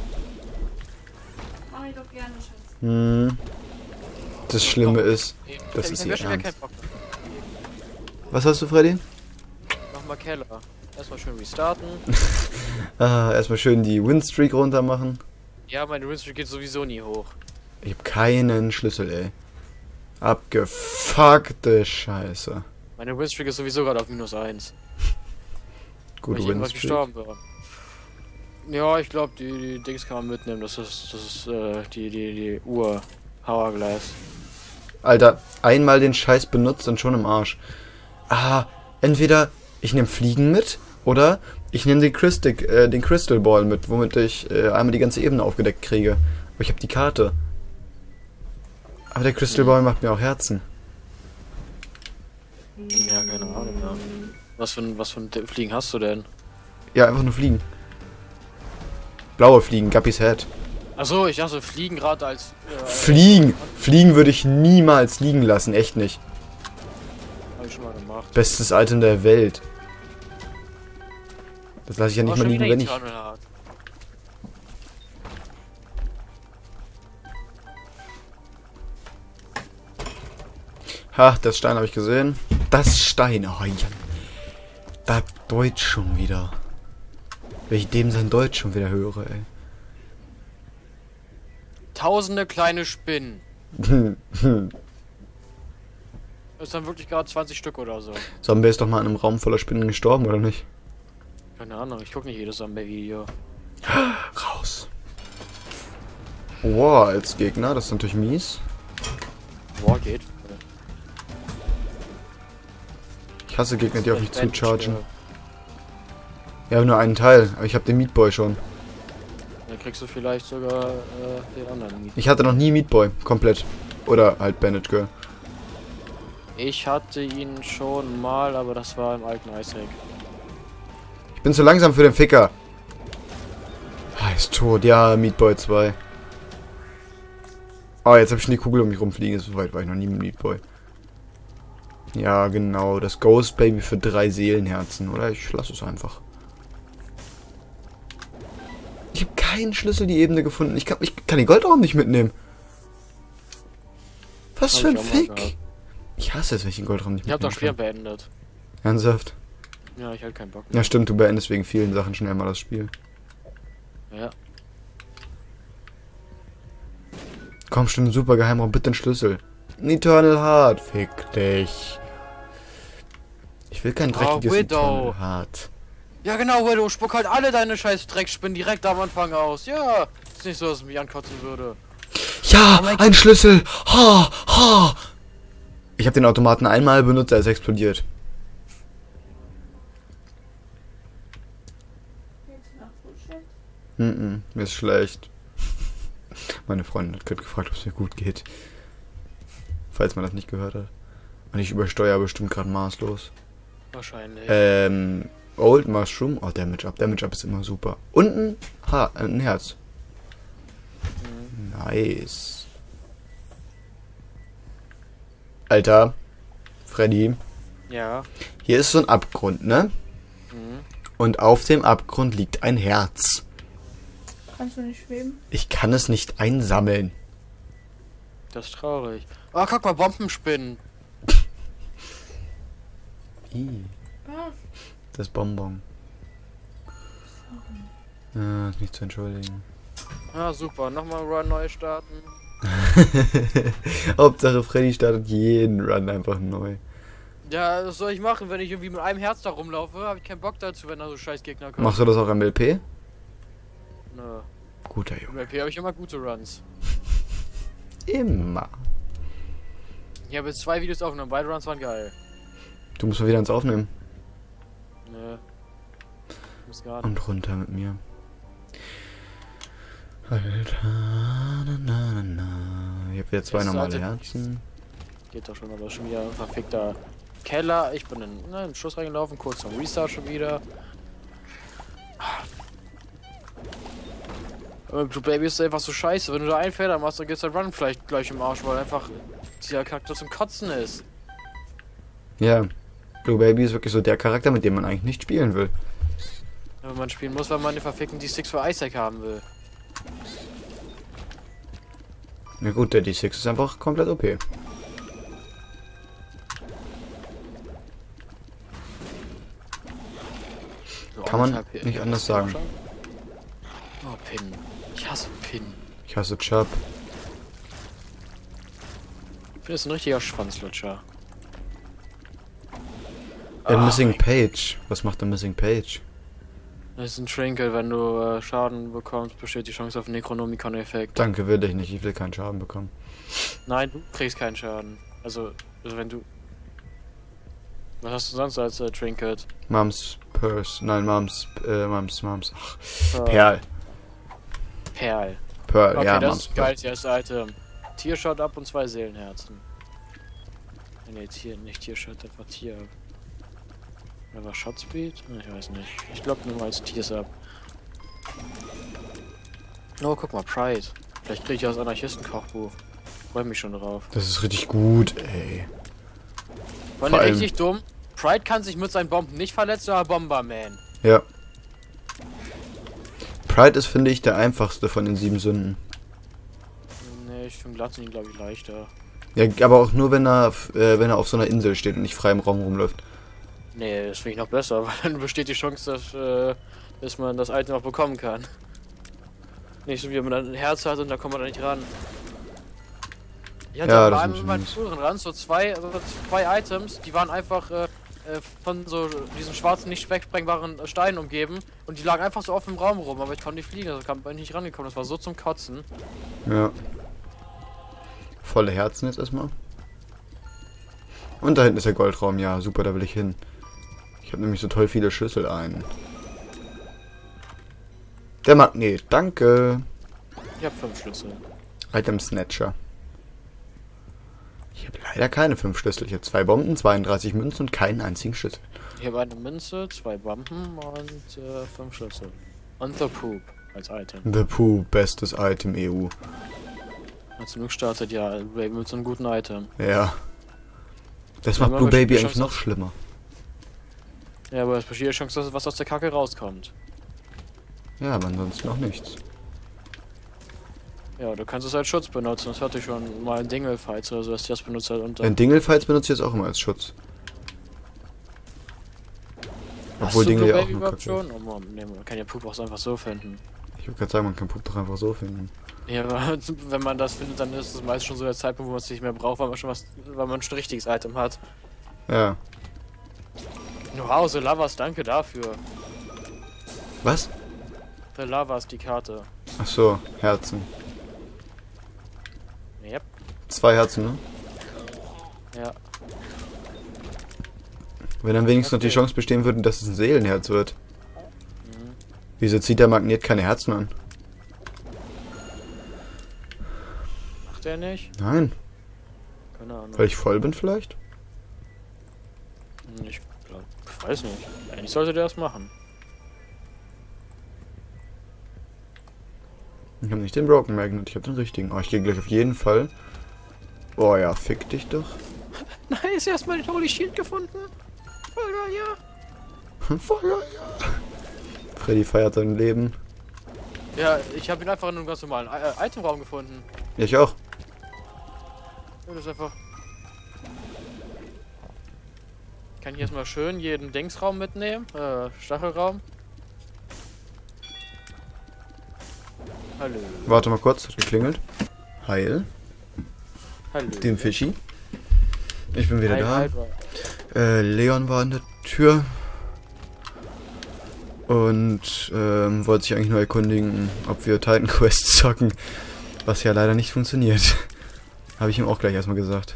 Mach ich doch gerne, Schatz. Das Schlimme ist, das Ich ist hab ihr ja schon wieder Ernst. keinen Bock mehr. Was hast du, Freddy? Nochmal Keller. Erstmal schön restarten. Erstmal schön die Winstreak runter machen. Ja, meine Winstreak geht sowieso nie hoch. Ich hab keinen Schlüssel, ey. Abgefuckte Scheiße. Meine Winstreak ist sowieso gerade auf -1. Weil Gute ich irgendwas Winstreak. gestorben bin. Ja, ich glaube, die Dings kann man mitnehmen. Das ist die Uhr. Hourglass. Alter, einmal den Scheiß benutzt und schon im Arsch. Entweder ich nehme Fliegen mit oder ich nehme den Crystal Ball mit, womit ich einmal die ganze Ebene aufgedeckt kriege. Aber ich habe die Karte. Aber der Crystal Ball macht mir auch Herzen. Ja, keine Ahnung mehr. Was für ein Fliegen hast du denn? Ja, einfach nur Fliegen. Blaue Fliegen, Guppy's Head. Achso, ich dachte Fliegen gerade als... Fliegen! Fliegen würde ich niemals liegen lassen, echt nicht. Hab ich schon mal gemacht. Bestes Item der Welt. Das lasse ich ja nicht mal liegen, wenn ich... Ha, das Stein habe ich gesehen. Das Stein, oh ja. Da Deutsch schon wieder. Wenn ich dem sein Deutsch schon wieder höre, ey. Tausende kleine Spinnen. Ist dann wirklich gerade 20 Stück oder so. Zombie ist doch mal in einem Raum voller Spinnen gestorben, oder nicht? Keine Ahnung, ich gucke nicht jedes Zombie-Video. Raus. Wow, als Gegner, das ist natürlich mies. Boah, geht. Ich hasse Gegner, die auf mich Bandage, zuchargen. Ja, nur einen Teil, aber ich habe den Meat Boy schon. Dann kriegst du vielleicht sogar den anderen Miet. Ich hatte noch nie Meat Boy, komplett. Oder halt Bandage Girl. Ich hatte ihn schon mal, aber das war im alten Icehack. Ich bin zu langsam für den Ficker. Ah, ist tot. Ja, Meat Boy 2. Oh, jetzt habe ich schon die Kugel um mich rumfliegen. So weit war ich noch nie mit Meat Boy. Ja, genau. Das Ghost Baby für 3 Seelenherzen. Oder ich lasse es einfach. Ich habe keinen Schlüssel die Ebene gefunden. Ich kann den Goldraum nicht mitnehmen. Was Hab für ein ich auch mal Fick. gehabt. Ich hasse es, wenn ich den Goldraum nicht Ich hab mitnehmen das Spiel kann. beendet. Ernsthaft? Ja, ich hatte keinen Bock Ja, mehr. stimmt. Du beendest wegen vielen Sachen schnell mal das Spiel. Ja. Komm, stimmt. Super Geheimraum. Bitte den Schlüssel. Ein Eternal Heart. Fick dich. Ich will kein dreckiges Widow. Eternal Heart. Ja genau, Widow, spuck halt alle deine scheiß Dreckspinnen direkt am Anfang aus. Ja. Ist nicht so, dass es mich ankotzen würde. Ja, Oh mein ein Schlüssel. Ha, ha. Ich habe den Automaten einmal benutzt, er ist explodiert. Jetzt nach Frühstück. Mir ist schlecht. Meine Freundin hat gerade gefragt, ob es mir gut geht. Falls man das nicht gehört hat. Und ich übersteuere bestimmt gerade maßlos. Wahrscheinlich. Old Mushroom. Oh, Damage Up. Damage Up ist immer super. Und ein Herz. Nice. Alter. Freddy. Ja. Hier ist so ein Abgrund, ne? Mhm. Und auf dem Abgrund liegt ein Herz. Kannst du nicht schweben? Ich kann es nicht einsammeln. Das ist traurig. Oh, guck mal, Bombenspinnen. Was? Das Bonbon. Ja, ist nicht zu entschuldigen. Ah, super. Nochmal Run neu starten. Hauptsache Freddy startet jeden Run einfach neu. Ja, was soll ich machen, wenn ich irgendwie mit einem Herz da rumlaufe? Habe ich keinen Bock dazu, wenn da so scheiß Gegner kommen. Machst du das auch am LP? Nö. Guter Im Junge. LP habe ich immer gute Runs. Immer. Ich habe jetzt 2 Videos aufgenommen, beide Runs waren geil. Du musst mal wieder ins Aufnehmen. Nö. Muss gar nicht. Und runter mit mir. Alter, na, na, na. Ich hab wieder 2 Das normale sollte- Herzen. Geht doch schon, aber schon wieder ein verfickter Keller. Ich bin in den Schuss reingelaufen, kurz zum Restart schon wieder. Du Baby ist einfach so scheiße. Wenn du da einen Fehler machst, dann geht's der Run vielleicht gleich im Arsch, weil einfach dieser Charakter zum Kotzen ist. Ja. Blue Baby ist wirklich so der Charakter, mit dem man eigentlich nicht spielen will. Wenn man spielen muss, weil man den verfickten D6 für Isaac haben will. Na gut, der D6 ist einfach komplett OP. Kann man nicht anders sagen. Oh, Pin. Ich hasse Pin. Ich hasse Chub. Ich finde, das ist ein richtiger Schwanzlutscher. Missing Page. Was macht der Missing Page? Das ist ein Trinket, wenn du Schaden bekommst, besteht die Chance auf Necronomicon-Effekt. Danke, will ich nicht. Ich will keinen Schaden bekommen. Nein, du kriegst keinen Schaden. Also wenn du... Was hast du sonst als Trinket? Moms Purse. Nein, Moms. Ach, Äh, Perl. Perl. Pearl, Okay, ja, das Moms ist geil, das erste Item. Tiershot ab und 2 Seelenherzen. Ne, Tier, nicht Tiershot, das war Tier. Oder war Shotspeed? Ich weiß nicht. Ich glaube nur als Tiers ab. Oh, guck mal, Pride. Vielleicht kriege ich aus Anarchisten-Kochbuch. Freue mich schon drauf. Das ist richtig gut, ey. War Vor nicht allem- richtig dumm. Pride kann sich mit seinen Bomben nicht verletzen, aber Bomberman. Ja. Pride ist, finde ich, der einfachste von den 7 Sünden. Ne, ich finde Glatzen glaube ich leichter. Ja, aber auch nur, wenn er auf so einer Insel steht und nicht frei im Raum rumläuft. Nee, das finde ich noch besser, weil dann besteht die Chance, dass man das Item auch bekommen kann. Nicht so wie wenn man dann ein Herz hat und da kommt man da nicht ran. Ich hatte Ja, bei das einem ist mit meinen mies. früheren Runs so zwei Items, die waren einfach von so diesen schwarzen, nicht wegsprengbaren Steinen umgeben und die lagen einfach so offen im Raum rum, aber ich konnte nicht fliegen, also bin ich nicht rangekommen, das war so zum Kotzen. Ja. Volle Herzen jetzt erstmal. Und da hinten ist der Goldraum, ja, super, da will ich hin. Ich habe nämlich so toll viele Schlüssel ein. Der Magnet, danke. Ich habe 5 Schlüssel. Item Snatcher. Ich habe leider keine 5 Schlüssel. Ich habe 2 Bomben, 32 Münzen und keinen einzigen Schlüssel. Ich habe eine Münze, 2 Bomben und 5 Schlüssel. Und The Poop als Item. The Pooh, bestes Item EU. Als genug startet, ja, Baby mit so einem guten Item. Ja. Das Ja, macht man Blue besteht die Baby eigentlich Chance, noch dass- schlimmer. Ja, aber es besteht die Chance, dass was aus der Kacke rauskommt. Ja, aber ansonsten noch nichts. Ja, du kannst es als Schutz benutzen. Das hatte ich schon mal in Dingle-Fights oder so, dass die das benutzt hat und Den Dingle-Fights benutze ich jetzt auch immer als Schutz. Obwohl Dingle ja auch nur überhaupt Kacke ist. schon? Oh Mann, nee, man kann ja Poop auch einfach so finden. Ich würde gerade sagen, man kann Pup doch einfach so finden. Ja, aber wenn man das findet, dann ist es meist schon so der Zeitpunkt, wo man es nicht mehr braucht, weil man schon ein richtiges Item hat. Ja. Wow, The Lovers, danke dafür. Was? The Lovers, die Karte. Ach so, Herzen. Yep, 2 Herzen, ne? ja. Wenn dann wenigstens noch die Okay. Chance bestehen würde, dass es ein Seelenherz wird. Mhm. Wieso zieht der Magnet keine Herzen an? Macht der nicht? Nein. Keine Ahnung. Weil ich voll bin vielleicht? Ich glaub, ich weiß nicht. Eigentlich sollte der das machen. Ich habe nicht den Broken Magnet, ich habe den richtigen. Oh, ich gehe gleich auf jeden Fall. Oh ja, fick dich doch. Nice, erstmal den Holy Shield gefunden. Voll geil, ja. Voll geil, ja. Freddy feiert sein Leben. Ja, ich habe ihn einfach in einem ganz normalen Itemraum gefunden. Ja, ich auch. Ja, das ist einfach... Kann ich erstmal schön jeden Dingsraum mitnehmen? Stachelraum. Hallo. Warte mal kurz, hat geklingelt. Heil. Hallo. Dem Fischi. Ich bin wieder Hi, da. hi, hi. Leon war an der Tür. Und wollte sich eigentlich nur erkundigen, ob wir Titan Quest zocken. Was ja leider nicht funktioniert. Habe ich ihm auch gleich erstmal gesagt.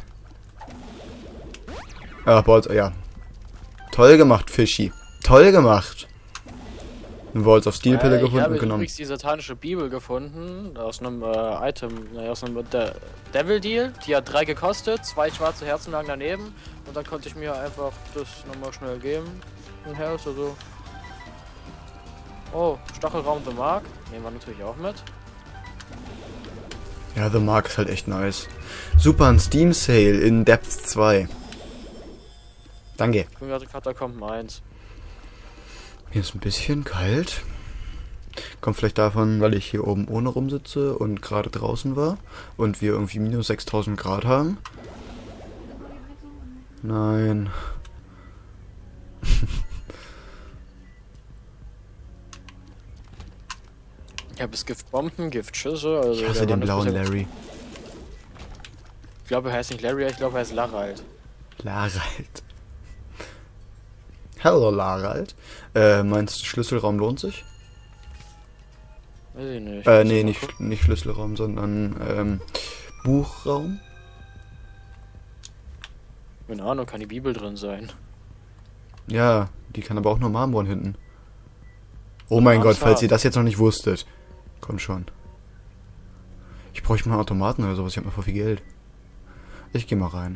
Ja. Toll gemacht, Fischi. Toll gemacht. Eine Balls of Steel Pille gefunden und Ich habe genommen. übrigens die satanische Bibel gefunden. Aus einem aus einem Devil Deal. Die hat 3 gekostet. 2 schwarze Herzen lagen daneben. Und dann konnte ich mir einfach das nochmal schnell geben. Ein Herz oder so. Oh, Stachelraum The Mark. Nehmen wir natürlich auch mit. Ja, The Mark ist halt echt nice. Super, ein Steam Sale in Depth 2. Danke. Ich bin gerade Katakomben 1. Mir ist ein bisschen kalt. Kommt vielleicht davon, weil ich hier oben ohne rumsitze und gerade draußen war. Und wir irgendwie minus 6000 Grad haben. Nein. Ich habe es Giftbomben, Giftschüsse. Also Ich hasse der den Mann ist blauen bisher- Larry. Ich glaube, er heißt nicht Larry, ich glaube, er heißt Larald. Larald. Hallo Larald. Meinst du, Schlüsselraum lohnt sich? Weiß ich nicht. Nee, nicht Schlüsselraum, sondern Buchraum. Keine Ahnung, kann die Bibel drin sein. Ja, die kann aber auch nur Marmor hinten. Oh mein Gott, falls ihr das jetzt noch nicht wusstet. Komm schon. Ich bräuchte mal einen Automaten oder sowas, ich hab mal voll viel Geld. Ich geh mal rein.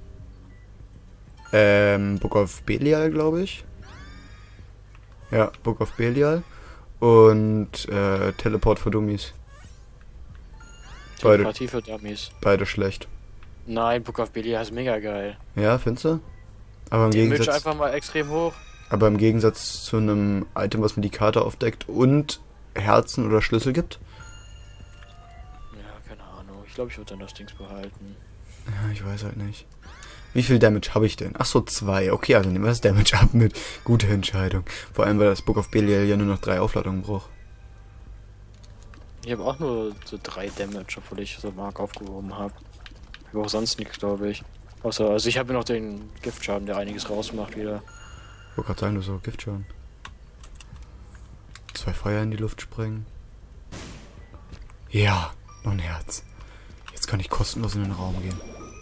Book of Belial, glaube ich. Ja, Book of Belial. Und Teleport für Dummies. Beide, Telepathie für Dummies. beide schlecht. Nein, Book of Belial ist mega geil. Ja, findest du? Aber im Die Image Gegensatz... einfach mal extrem hoch. Aber im Gegensatz zu einem Item, was mir die Karte aufdeckt und Herzen oder Schlüssel gibt? Ja, keine Ahnung. Ich glaube, ich würde dann das Dings behalten. Ja, ich weiß halt nicht. Wie viel Damage habe ich denn? Achso, 2. Okay, also nehmen wir das Damage ab mit. Gute Entscheidung. Vor allem, weil das Book of Belial ja nur noch 3 Aufladungen braucht. Ich habe auch nur so 3 Damage, obwohl ich so Mark aufgehoben habe. Ich habe auch sonst nichts, glaube ich. Außer, also ich habe noch den Giftschaden, der einiges rausmacht wieder. Ich wollte gerade sagen, du so Giftschaden. 2 Feuer in die Luft sprengen. Ja, noch ein Herz. Jetzt kann ich kostenlos in den Raum gehen.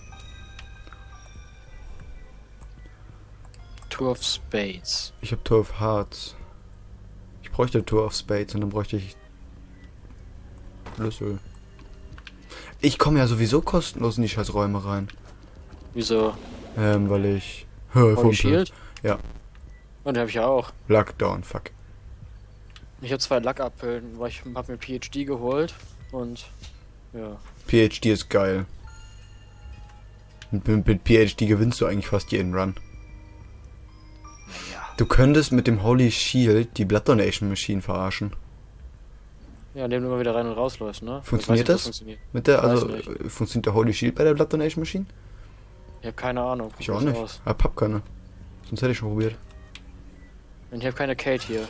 Tour of Spades. Ich habe Tour of Hearts. Ich bräuchte Tour of Spades und dann bräuchte ich Schlüssel. Ich komme ja sowieso kostenlos in die scheiß Räume rein. Wieso? Weil ich... Holy Shield? Ja. Und den habe ich ja auch. Lockdown, fuck. Ich habe 2 Lackapfeln, weil ich habe mir PhD geholt. Und ja. PhD ist geil. Mit PhD gewinnst du eigentlich fast jeden Run. Naja. Du könntest mit dem Holy Shield die Blood Donation Machine verarschen. Ja, indem du immer wieder rein und rausläufst, ne? Funktioniert Ich weiß nicht, ob das? funktioniert. Mit der, Weiß also nicht. funktioniert der Holy Shield bei der Blood Donation Machine? Ich habe keine Ahnung. Ich Guck auch das nicht. aus. Hab keine. Sonst hätte ich schon probiert. Und ich habe keine Kate hier.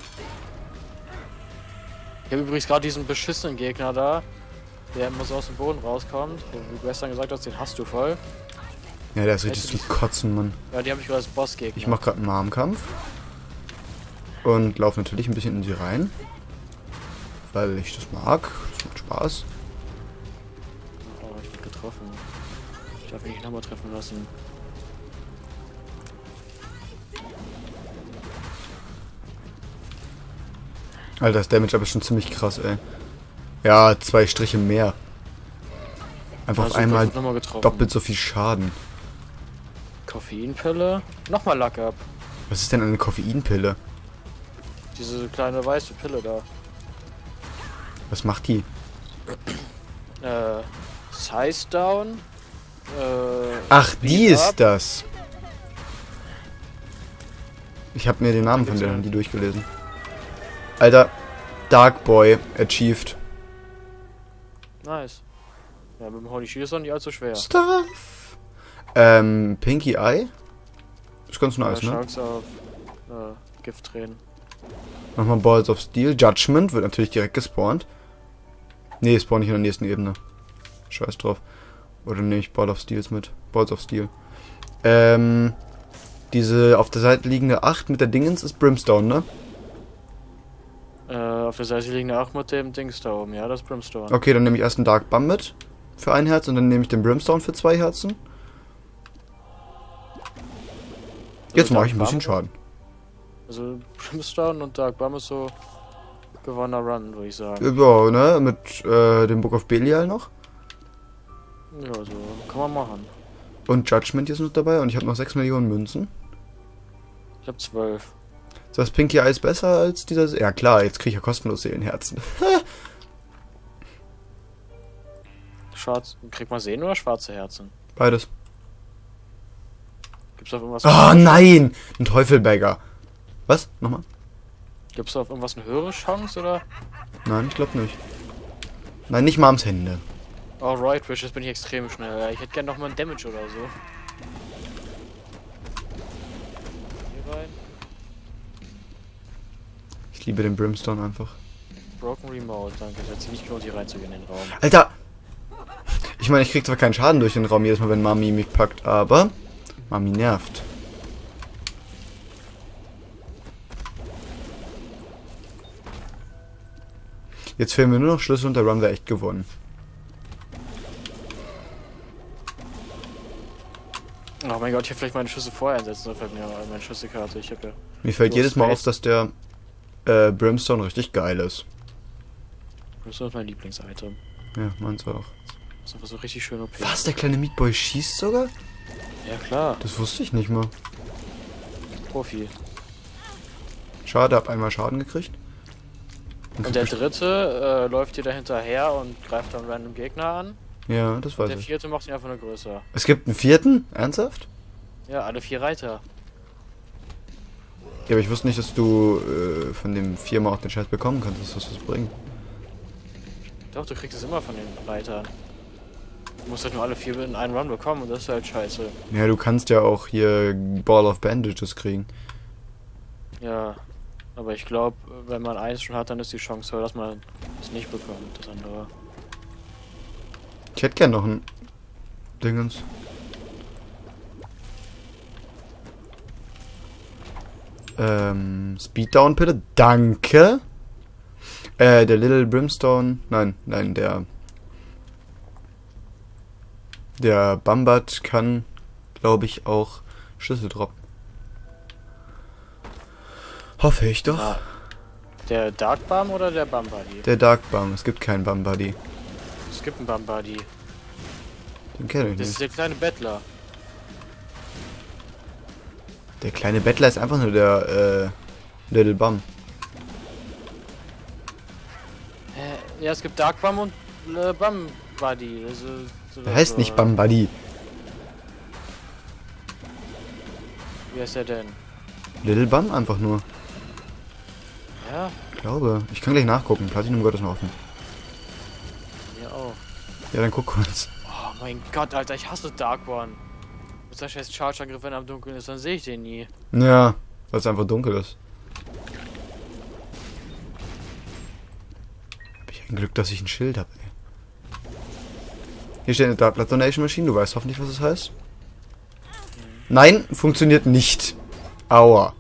Ich habe übrigens gerade diesen beschissenen Gegner da, der immer so aus dem Boden rauskommt. Wie du gestern gesagt hast, den hast du voll. Ja, der ist richtig Weißt du, zum Kotzen, Mann. Ja, die habe ich gerade als Bossgegner. Ich mach gerade einen Armkampf. Und laufe natürlich ein bisschen in sie rein. Weil ich das mag. Das macht Spaß. Oh, ich bin getroffen. Ich darf mich nicht nochmal treffen lassen. Alter, das Damage aber ist schon ziemlich krass, ey. Ja, 2 Striche mehr. Einfach auf super, einmal ich wurde nochmal getroffen. doppelt so viel Schaden. Koffeinpille. Nochmal Lack ab. Was ist denn eine Koffeinpille? Diese kleine weiße Pille da. Was macht die? Size down. Ach, die Speed ist up. das. Ich habe mir den Namen von gibt's der ja. die durchgelesen. Alter, Dark Boy achieved. Nice. Ja, mit dem Holy Shield ist doch nicht allzu schwer. Stuff. Pinky Eye. Ist ganz nice, ne? Chance auf Gifttränen. Nochmal Balls of Steel. Judgment wird natürlich direkt gespawnt. Nee, spawn ich in der nächsten Ebene. Scheiß drauf. Oder nehme ich Ball of Steels mit? Balls of Steel. Diese auf der Seite liegende 8 mit der Dingens ist Brimstone, ne? Auf der Seite liegen auch mit dem Dings da oben, ja, das ist Brimstone. Okay, dann nehme ich erst einen Dark Bum mit. Für 1 Herz und dann nehme ich den Brimstone für 2 Herzen. Jetzt mache ich ein bisschen Schaden. Also Brimstone und Dark Bum ist so gewonnener Run, würde ich sagen. Ja, ne? Mit dem Book of Belial noch. Ja, so kann man machen. Und Judgment ist noch dabei und ich habe noch 6 Millionen Münzen. Ich habe 12. Ist das Pinky Eye besser als dieser... Ja klar, jetzt kriege ich ja kostenlos Seelenherzen. Schwarz... Kriegt man Sehen oder schwarze Herzen? Beides. Gibt's auf irgendwas... Oh nein! Ein Teufelbagger. Was? Nochmal? Gibt's auf irgendwas eine höhere Chance, oder? Nein, ich glaube nicht. Nein, nicht Mams Hände. Oh, right, Wish, jetzt bin ich extrem schnell. Ich hätte gerne noch mal einen Damage oder so. Hier rein. Ich liebe den Brimstone einfach. Broken Remote, danke. Es hat sich nicht gelohnt, hier reinzugehen in den Raum. Alter! Ich meine, ich krieg zwar keinen Schaden durch den Raum jedes Mal, wenn Mami mich packt, aber Mami nervt. Jetzt fehlen mir nur noch Schlüssel und der Run wäre echt gewonnen. Oh mein Gott, ich hätte vielleicht meine Schüsse vorher einsetzen sollen, fällt mir meine Schüssekarte. Ich habe ja... Mir fällt So jedes Mal Space. auf, dass der Brimstone richtig geil ist. Das ist mein Lieblings-Item. Ja, meins auch. Das ist einfach so richtig schön OP. Was, der kleine Meatboy schießt sogar? Ja klar, Das wusste ich nicht mal. Profi. Schade, hab einmal Schaden gekriegt. Und der dritte läuft dir da hinterher und greift dann random Gegner an. Ja, das weiß Der ich. vierte macht ihn einfach nur größer. Es gibt einen 4.? Ernsthaft? Ja, alle 4 Reiter. Ja, aber ich wusste nicht, dass du von dem 4-mal auch den Scheiß bekommen kannst, dass das was bringt. Doch, du kriegst es immer von den Reitern. Du musst halt nur alle 4 in einen Run bekommen und das ist halt scheiße. Ja, du kannst ja auch hier Ball of Bandages kriegen. Ja, aber ich glaube, wenn man eins schon hat, dann ist die Chance höher, dass man es nicht bekommt, das andere. Ich hätte gern noch ein Dingens. Speeddown bitte. Danke. Der Little Brimstone. Nein, der Bumbat kann, glaube ich, auch Schlüssel droppen. Hoffe ich doch. Ah, der Dark Bum oder der Bum Buddy? Der Dark Bum. Es gibt keinen Bum Buddy. Es gibt einen Bum Buddy. Den kenne ich Das nicht. ist der kleine Bettler. Der kleine Bettler ist einfach nur der Little Bum. Ja, es gibt Dark Bum und Bum Buddy. Der heißt nicht Bum Buddy. Wie heißt der denn? Little Bum einfach nur. Ja, Ich glaube. Ich kann gleich nachgucken. Platinum Gott ist noch offen. mir auch. Ja, dann guck kurz. Oh mein Gott, Alter, ich hasse Dark One. Mit seinem scheiß Charge-Angriff, wenn er am Dunkeln ist, dann sehe ich den nie. Ja, weil es einfach dunkel ist. Hab ich ein Glück, dass ich ein Schild habe, ey. Hier steht eine Dark Blood Donation Machine. Du weißt hoffentlich, was es heißt. Nein, funktioniert nicht. Aua.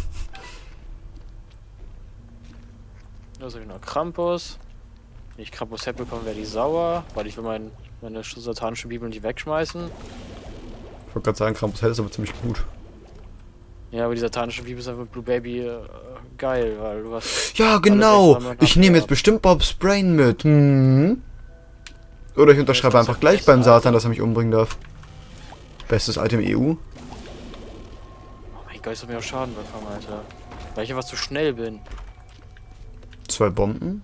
Da habe ich noch Krampus. Wenn ich Krampus hätte bekommen, wäre die sauer, weil ich will meine satanische Bibel nicht wegschmeißen. Ich wollte gerade sagen, Krampus hält ist aber ziemlich gut. Ja, aber die satanische Bibel ist einfach mit Blue Baby geil, weil du hast... Ja, genau. alle Ich nehme jetzt bestimmt Bob's Brain mit. Hm. Oder ich unterschreibe das ist einfach das gleich beim beste Satan, Item. dass er mich umbringen darf. Bestes Item EU. Oh mein Gott, ich hab mir auch Schaden bekommen, Alter. Weil ich einfach zu schnell bin. 2 Bomben.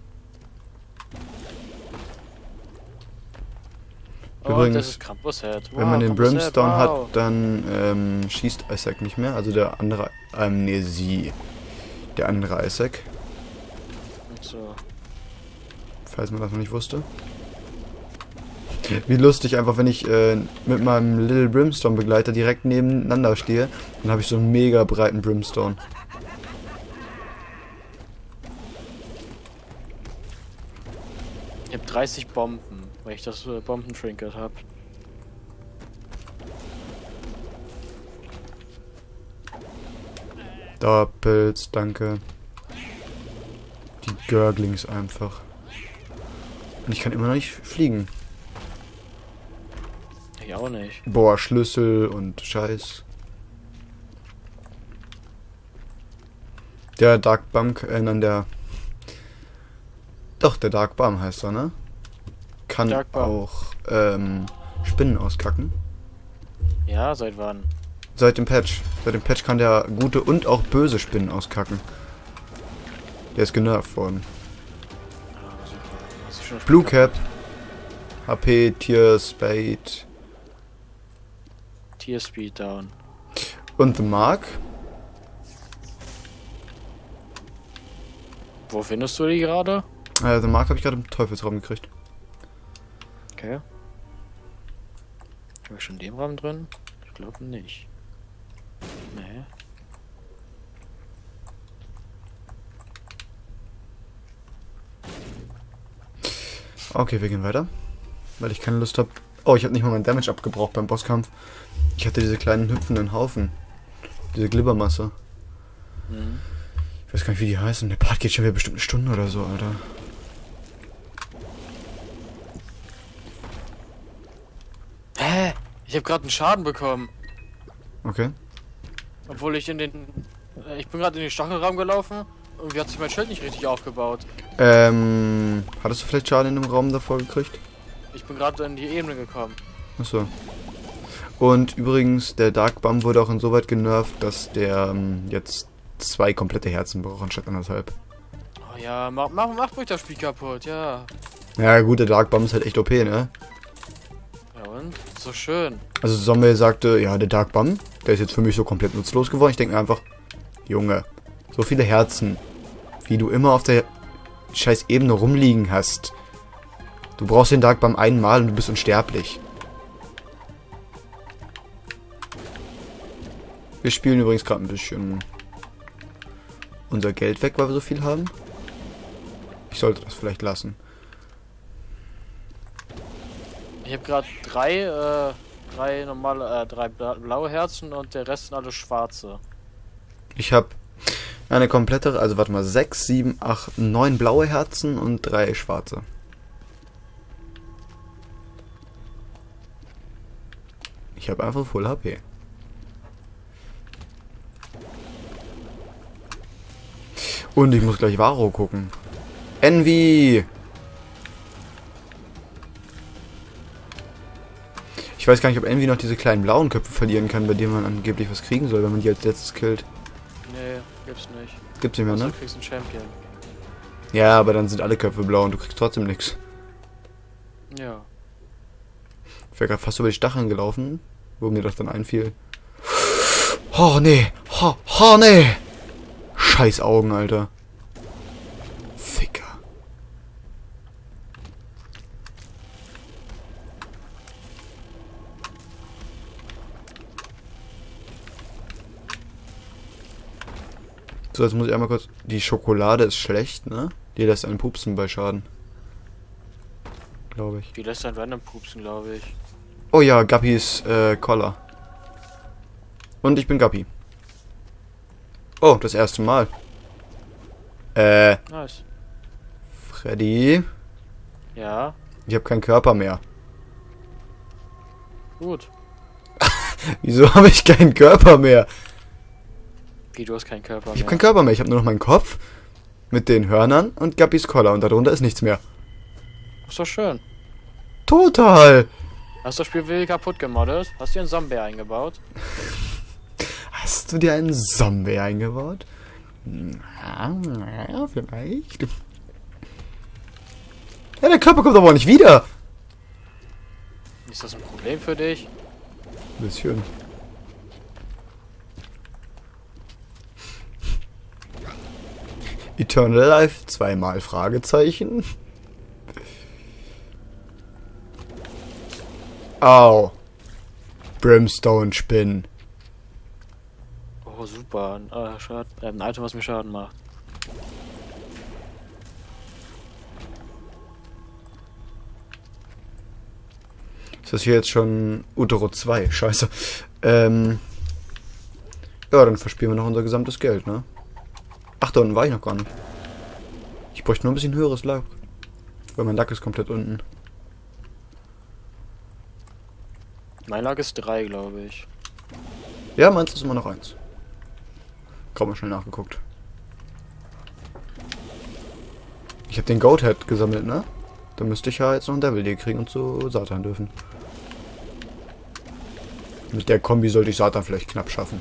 Oh, Übrigens, das ist Krampus-Head. Wenn man den Brimstone wow. hat, dann schießt Isaac nicht mehr. Also der andere Amnesie. Der andere Isaac. So. Falls man das noch nicht wusste. Wie lustig einfach, wenn ich mit meinem Little Brimstone Begleiter direkt nebeneinander stehe, dann habe ich so einen mega breiten Brimstone. Ich habe 30 Bomben, weil ich das Bomben-Trinket habe. Doppels, danke. Die Gurglings einfach. Und ich kann immer noch nicht fliegen. Ich auch nicht. Boah, Schlüssel und Scheiß. Der Dark Bum, der... Doch, der Dark Bum heißt er, ne? Kann Dark Bum. auch Spinnen auskacken. Ja, seit wann? Seit dem Patch. Seit dem Patch kann der gute und auch böse Spinnen auskacken. Der ist genervt worden. Ah, super. Hast du schon Blue Cap. HP, Tier, Spade. Tier Speed down. Und The Mark. Wo findest du die gerade? The Mark habe ich gerade im Teufelsraum gekriegt. Okay. Habe ich schon in dem Raum drin? Ich glaube nicht. Nee. Okay, wir gehen weiter. Weil ich keine Lust habe. Oh, ich habe nicht mal mein Damage abgebraucht beim Bosskampf. Ich hatte diese kleinen hüpfenden Haufen. Diese Glibbermasse. Mhm. Ich weiß gar nicht, wie die heißen. Der Part geht schon wieder bestimmt eine Stunde oder so, Alter. Hä? Ich habe gerade einen Schaden bekommen. Okay. Obwohl ich in den... Ich bin gerade in den Stachelraum gelaufen. Irgendwie hat sich mein Schild nicht richtig aufgebaut. Hattest du vielleicht Schaden in dem Raum davor gekriegt? Ich bin gerade in die Ebene gekommen. Achso. Und übrigens, der Dark Bum wurde auch insoweit genervt, dass der jetzt 2 komplette Herzen braucht anstatt 1,5. Oh ja, mach ruhig das Spiel kaputt, ja. Ja gut, der Dark Bum ist halt echt OP, ne? Ja und? So schön. Also Zombie sagte, ja, der Dark Bum, der ist jetzt für mich so komplett nutzlos geworden. Ich denke mir einfach, Junge, so viele Herzen, wie du immer auf der scheiß Ebene rumliegen hast. Du brauchst den Dark Bum einmal und du bist unsterblich. Wir spielen übrigens gerade ein bisschen unser Geld weg, weil wir so viel haben. Ich sollte das vielleicht lassen. Ich habe gerade drei blaue Herzen und der Rest sind alle schwarze. Ich habe eine komplette, also warte mal, 6, 7, 8, 9 blaue Herzen und 3 schwarze. Ich habe einfach Full HP. Und ich muss gleich Varo gucken. Envy! Ich weiß gar nicht, ob Envy noch diese kleinen blauen Köpfe verlieren kann, bei denen man angeblich was kriegen soll, wenn man die als letztes killt. Nee, gibt's nicht. Gibt's nicht mehr, Also, ne? du kriegst einen Champion. Ja, aber dann sind alle Köpfe blau und du kriegst trotzdem nichts. Ja. Ich wäre gerade fast über die Stacheln gelaufen, wo mir das dann einfiel. Oh, nee! Oh, nee! Scheiß Augen, Alter. Ficker. So, jetzt muss ich einmal kurz... Die Schokolade ist schlecht, ne? Die lässt einen pupsen bei Schaden. Glaube ich. Die lässt einen random pupsen, glaube ich. Oh ja, Guppys Collar. Und ich bin Guppy. Oh, das erste Mal. Nice. Freddy. Ja, Ich habe keinen Körper mehr. gut. Wieso habe ich keinen Körper mehr? Wie, du hast keinen Körper Ich habe mehr. keinen Körper mehr. Ich habe nur noch meinen Kopf mit den Hörnern und Guppys Collar. Und darunter ist nichts mehr. Ist doch schön. Total. Hast du das Spiel wirklich kaputt gemoddet? Hast du dir einen Zombie eingebaut? Hast du dir einen Zombie eingebaut? Ja, vielleicht. Ja, der Körper kommt aber auch nicht wieder. Ist das ein Problem für dich? Ein bisschen. Eternal Life, zweimal Fragezeichen. Au. Brimstone Spin. Oh, super. Ein Item, was mir Schaden macht. Ist das hier jetzt schon Utero 2? Scheiße. Ja, dann verspielen wir noch unser gesamtes Geld, ne? Ach, da unten war ich noch gar nicht. Ich bräuchte nur ein bisschen höheres Lack. Weil mein Lack ist komplett unten. Mein Lack ist 3, glaube ich. Ja, meins ist immer noch 1. Kaum mal schnell nachgeguckt. Ich habe den Goathead gesammelt, ne? Da müsste ich ja jetzt noch ein Devil Deal kriegen und zu Satan dürfen. Mit der Kombi sollte ich Satan vielleicht knapp schaffen.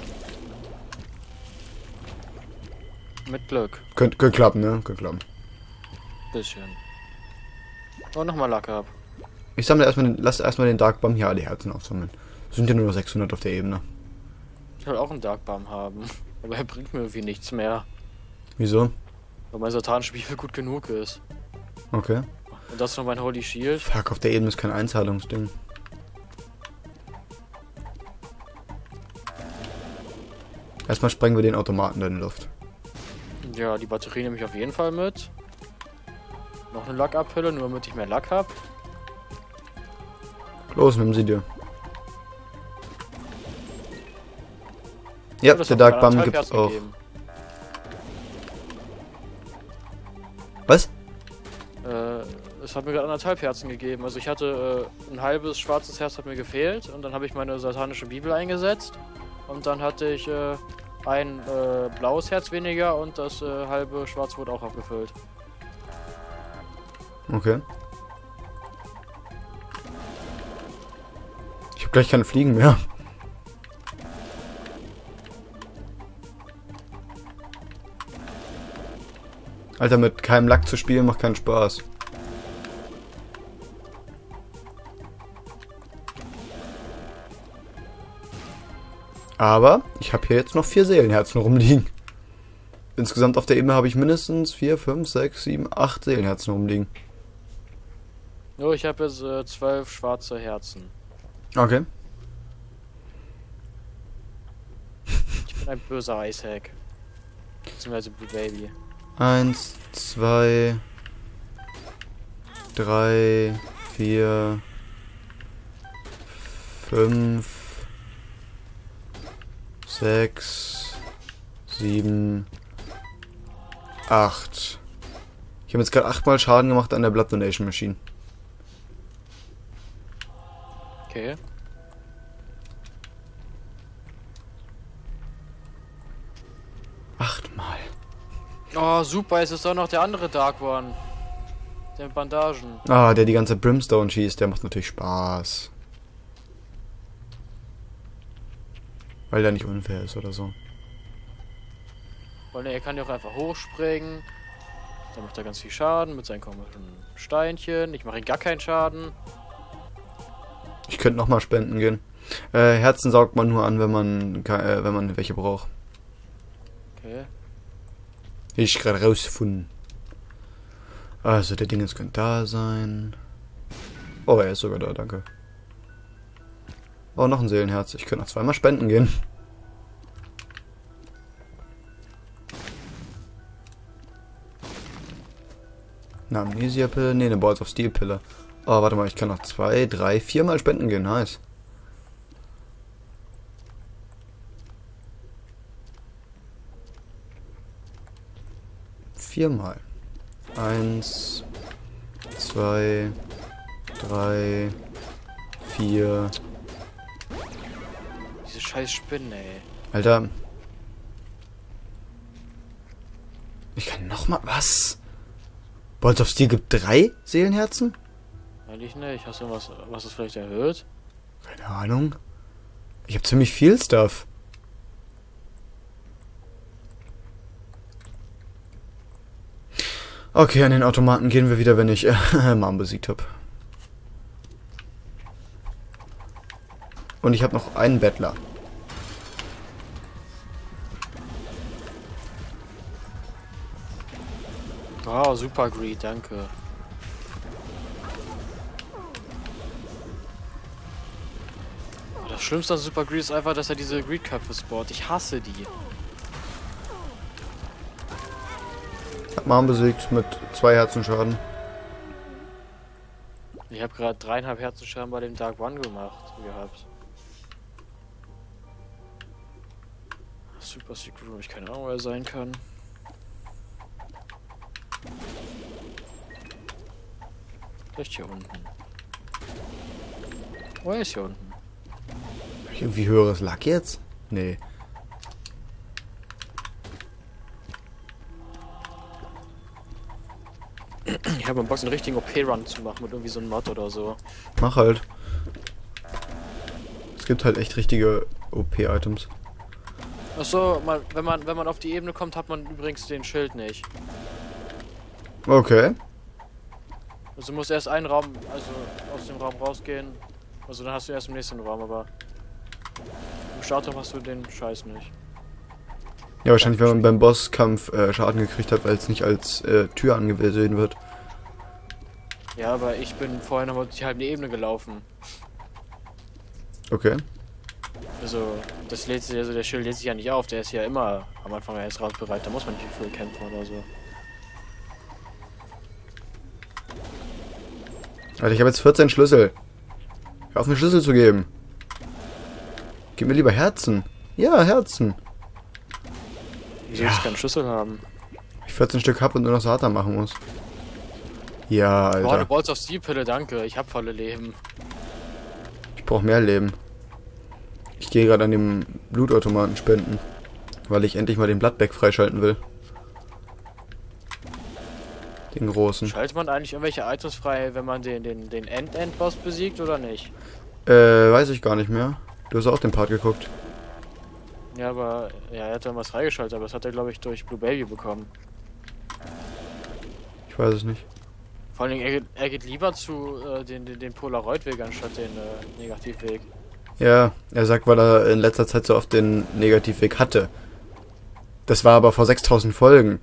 Mit Glück. Könnte klappen, ne? Könnte klappen. Bisschen. Und nochmal Lack ab. Ich sammle erstmal lass erstmal den Dark Bomb hier alle Herzen aufsammeln. Es sind ja nur noch 600 auf der Ebene. Ich will auch einen Dark Bomb haben. Aber er bringt mir irgendwie nichts mehr. Wieso? Weil mein Satan-Spiel gut genug ist. Okay. Und das ist noch mein Holy Shield. Fuck, auf der Ebene ist kein Einzahlungsding. Erstmal sprengen wir den Automaten da in die Luft. Ja, die Batterie nehme ich auf jeden Fall mit. Noch eine Lackabhülle, nur damit ich mehr Lack habe. Los, nimm sie dir. Ja, das der hat mir Dark Bomb 1,5 gibt's Herzen auch. gegeben. Was? Es hat mir gerade 1,5 Herzen gegeben. Also ich hatte ein halbes schwarzes Herz hat mir gefehlt und dann habe ich meine satanische Bibel eingesetzt und dann hatte ich ein blaues Herz weniger und das halbe schwarz wurde auch aufgefüllt. Okay. Ich habe gleich keine Fliegen mehr. Alter, mit keinem Lack zu spielen macht keinen Spaß. Aber ich habe hier jetzt noch 4 Seelenherzen rumliegen. Insgesamt auf der Ebene habe ich mindestens 4, 5, 6, 7, 8 Seelenherzen rumliegen. Nur ich habe jetzt 12 schwarze Herzen. Okay. Ich bin ein böser Icehack. Beziehungsweise Blue Baby. 1, 2, 3, 4, 5, 6, 7, 8. Ich habe jetzt gerade 8 Mal Schaden gemacht an der Blood Donation Machine. Okay. Mal. Oh, super, es ist doch noch der andere Dark One. Der mit Bandagen. Ah, der die ganze Brimstone schießt, der macht natürlich Spaß. Weil der nicht unfair ist oder so. Weil ne, er kann ja auch einfach hochspringen. Dann macht er ganz viel Schaden mit seinen komischen Steinchen. Ich mache ihm gar keinen Schaden. Ich könnte nochmal spenden gehen. Herzen saugt man nur an, wenn man welche braucht. Okay. Ich gerade rausgefunden. Also der Dingens könnte da sein. Oh, er ist sogar da, danke. Oh, noch ein Seelenherz. Ich könnte noch 2-mal spenden gehen. Eine Amnesia-Pille? Ne, eine Balls of Steel-Pille. Oh, warte mal, ich kann noch 2, 3, 4-mal spenden gehen. Nice. Viermal. 1, 2, 3, 4. Diese scheiß Spinne, ey. Alter. Ich kann nochmal. Was? Balls of Steel gibt 3 Seelenherzen? Eigentlich nicht. Hast du was das vielleicht erhöht? Keine Ahnung. Ich habe ziemlich viel Stuff. Okay, an den Automaten gehen wir wieder, wenn ich Mom besiegt habe. Und ich habe noch einen Bettler. Wow, super Greed, danke. Das Schlimmste an Super Greed ist einfach, dass er diese Greed-Köpfe spawnt. Ich hasse die. Hab Mom besiegt mit 2 Herzenschaden. Ich habe gerade 3,5 Herzenschaden bei dem Dark One gehabt. Super Secret Room, ich keine Ahnung, wo er sein kann. Vielleicht hier unten. Oh, er ist hier unten. Hab ich irgendwie höheres Luck jetzt? Nee. Ich habe Bock, einen richtigen OP-Run zu machen mit irgendwie so einem Mod oder so. Mach halt. Es gibt halt echt richtige OP-Items. Achso, wenn man auf die Ebene kommt, hat man übrigens den Schild nicht. Okay. Also du musst erst einen Raum, also aus dem Raum rausgehen. Also dann hast du erst im nächsten Raum, aber im Startraum hast du den Scheiß nicht. Ja, wahrscheinlich, wenn man beim Bosskampf Schaden gekriegt hat, weil es nicht als Tür angesehen wird. Ja, aber ich bin vorher noch mal die halbe Ebene gelaufen. Okay. Also, das lädt sich, also der Schild lädt sich ja nicht auf, der ist ja immer am Anfang erst rausbereit, da muss man nicht viel kämpfen oder so. Alter, ich habe jetzt 14 Schlüssel. Hör auf, mir Schlüssel zu geben. Gib mir lieber Herzen. Ja, Herzen. Wieso ich keinen Schlüssel haben? Ich 14 Stück hab und nur noch Satan machen muss. Ja, Boah, du Alter. Balls auf die Pille, danke, ich hab volle Leben. Ich brauche mehr Leben. Ich gehe gerade an dem Blutautomaten spenden, weil ich endlich mal den Bloodbag freischalten will. Den großen. Schaltet man eigentlich irgendwelche Items frei, wenn man den End-Boss besiegt oder nicht? Weiß ich gar nicht mehr. Du hast auch den Part geguckt. Ja, aber ja, er hat dann was freigeschaltet, aber das hat er, glaube ich, durch Blue Baby bekommen. Ich weiß es nicht. Vor allen Dingen, er geht lieber zu den Polaroid-Weg anstatt den Negativweg. Ja, er sagt, weil er in letzter Zeit so oft den Negativweg hatte. Das war aber vor 6000 Folgen.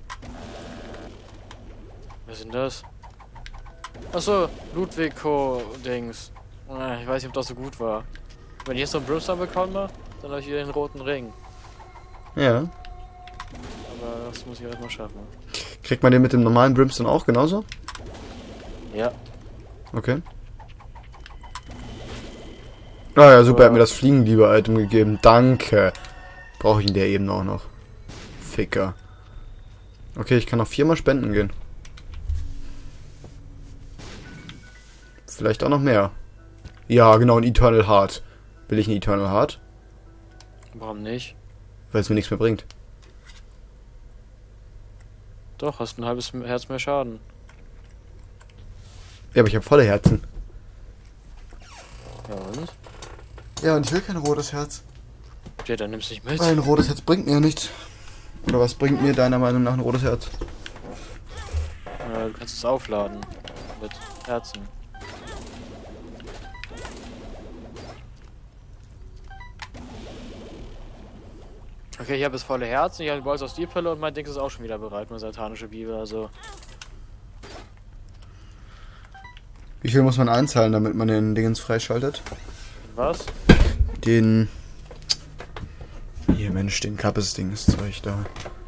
Was sind das? Achso, Ludwig-Co-Dings. Ich weiß nicht, ob das so gut war. Wenn ich jetzt so einen Brimstone bekomme, dann habe ich wieder den roten Ring. Ja. Aber das muss ich erstmal schaffen. Kriegt man den mit dem normalen Brimstone auch genauso? Ja. Okay. Ah ja, super, er hat mir das Fliegenliebe-Item gegeben. Danke. Brauche ich in der Ebene auch noch. Ficker. Okay, ich kann noch 4-mal spenden gehen. Vielleicht auch noch mehr. Ja, genau, ein Eternal Heart. Will ich ein Eternal Heart? Warum nicht? Weil es mir nichts mehr bringt. Doch, hast ein halbes Herz mehr Schaden. Ja, aber ich habe volle Herzen. Ja und? Ja, und ich will kein rotes Herz. Ja, dann nimmst du nicht mit. Ein rotes Herz bringt mir ja nichts. Oder was bringt mir deiner Meinung nach ein rotes Herz? Du kannst es aufladen. Mit Herzen. Okay, ich habe das volle Herzen, ich habe die Balls aus die Pille und mein Ding ist auch schon wieder bereit, meine satanische Bibel, also. Wie viel muss man einzahlen, damit man den Dingens freischaltet? Was? Den... Hier, Mensch, den Kappes-Dings-Zeug da.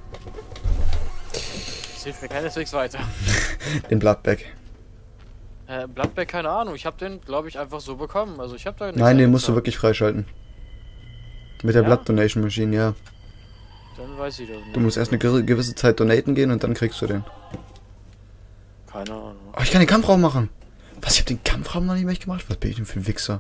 Das hilft mir keineswegs weiter. Den Bloodbag. Bloodbag, keine Ahnung, ich habe den, glaube ich, einfach so bekommen, also ich habe da nichts Nein, den musst du eingezahlt. wirklich freischalten. Mit der Ja? Blood Donation Machine, ja. Dann weiß ich das nicht. Du musst erst eine gewisse Zeit donaten gehen und dann kriegst du den. Keine Ahnung. Oh, ich kann den Kampfraum machen. Was, ich hab den Kampfraum noch nicht mehr gemacht? Was bin ich denn für ein Wichser?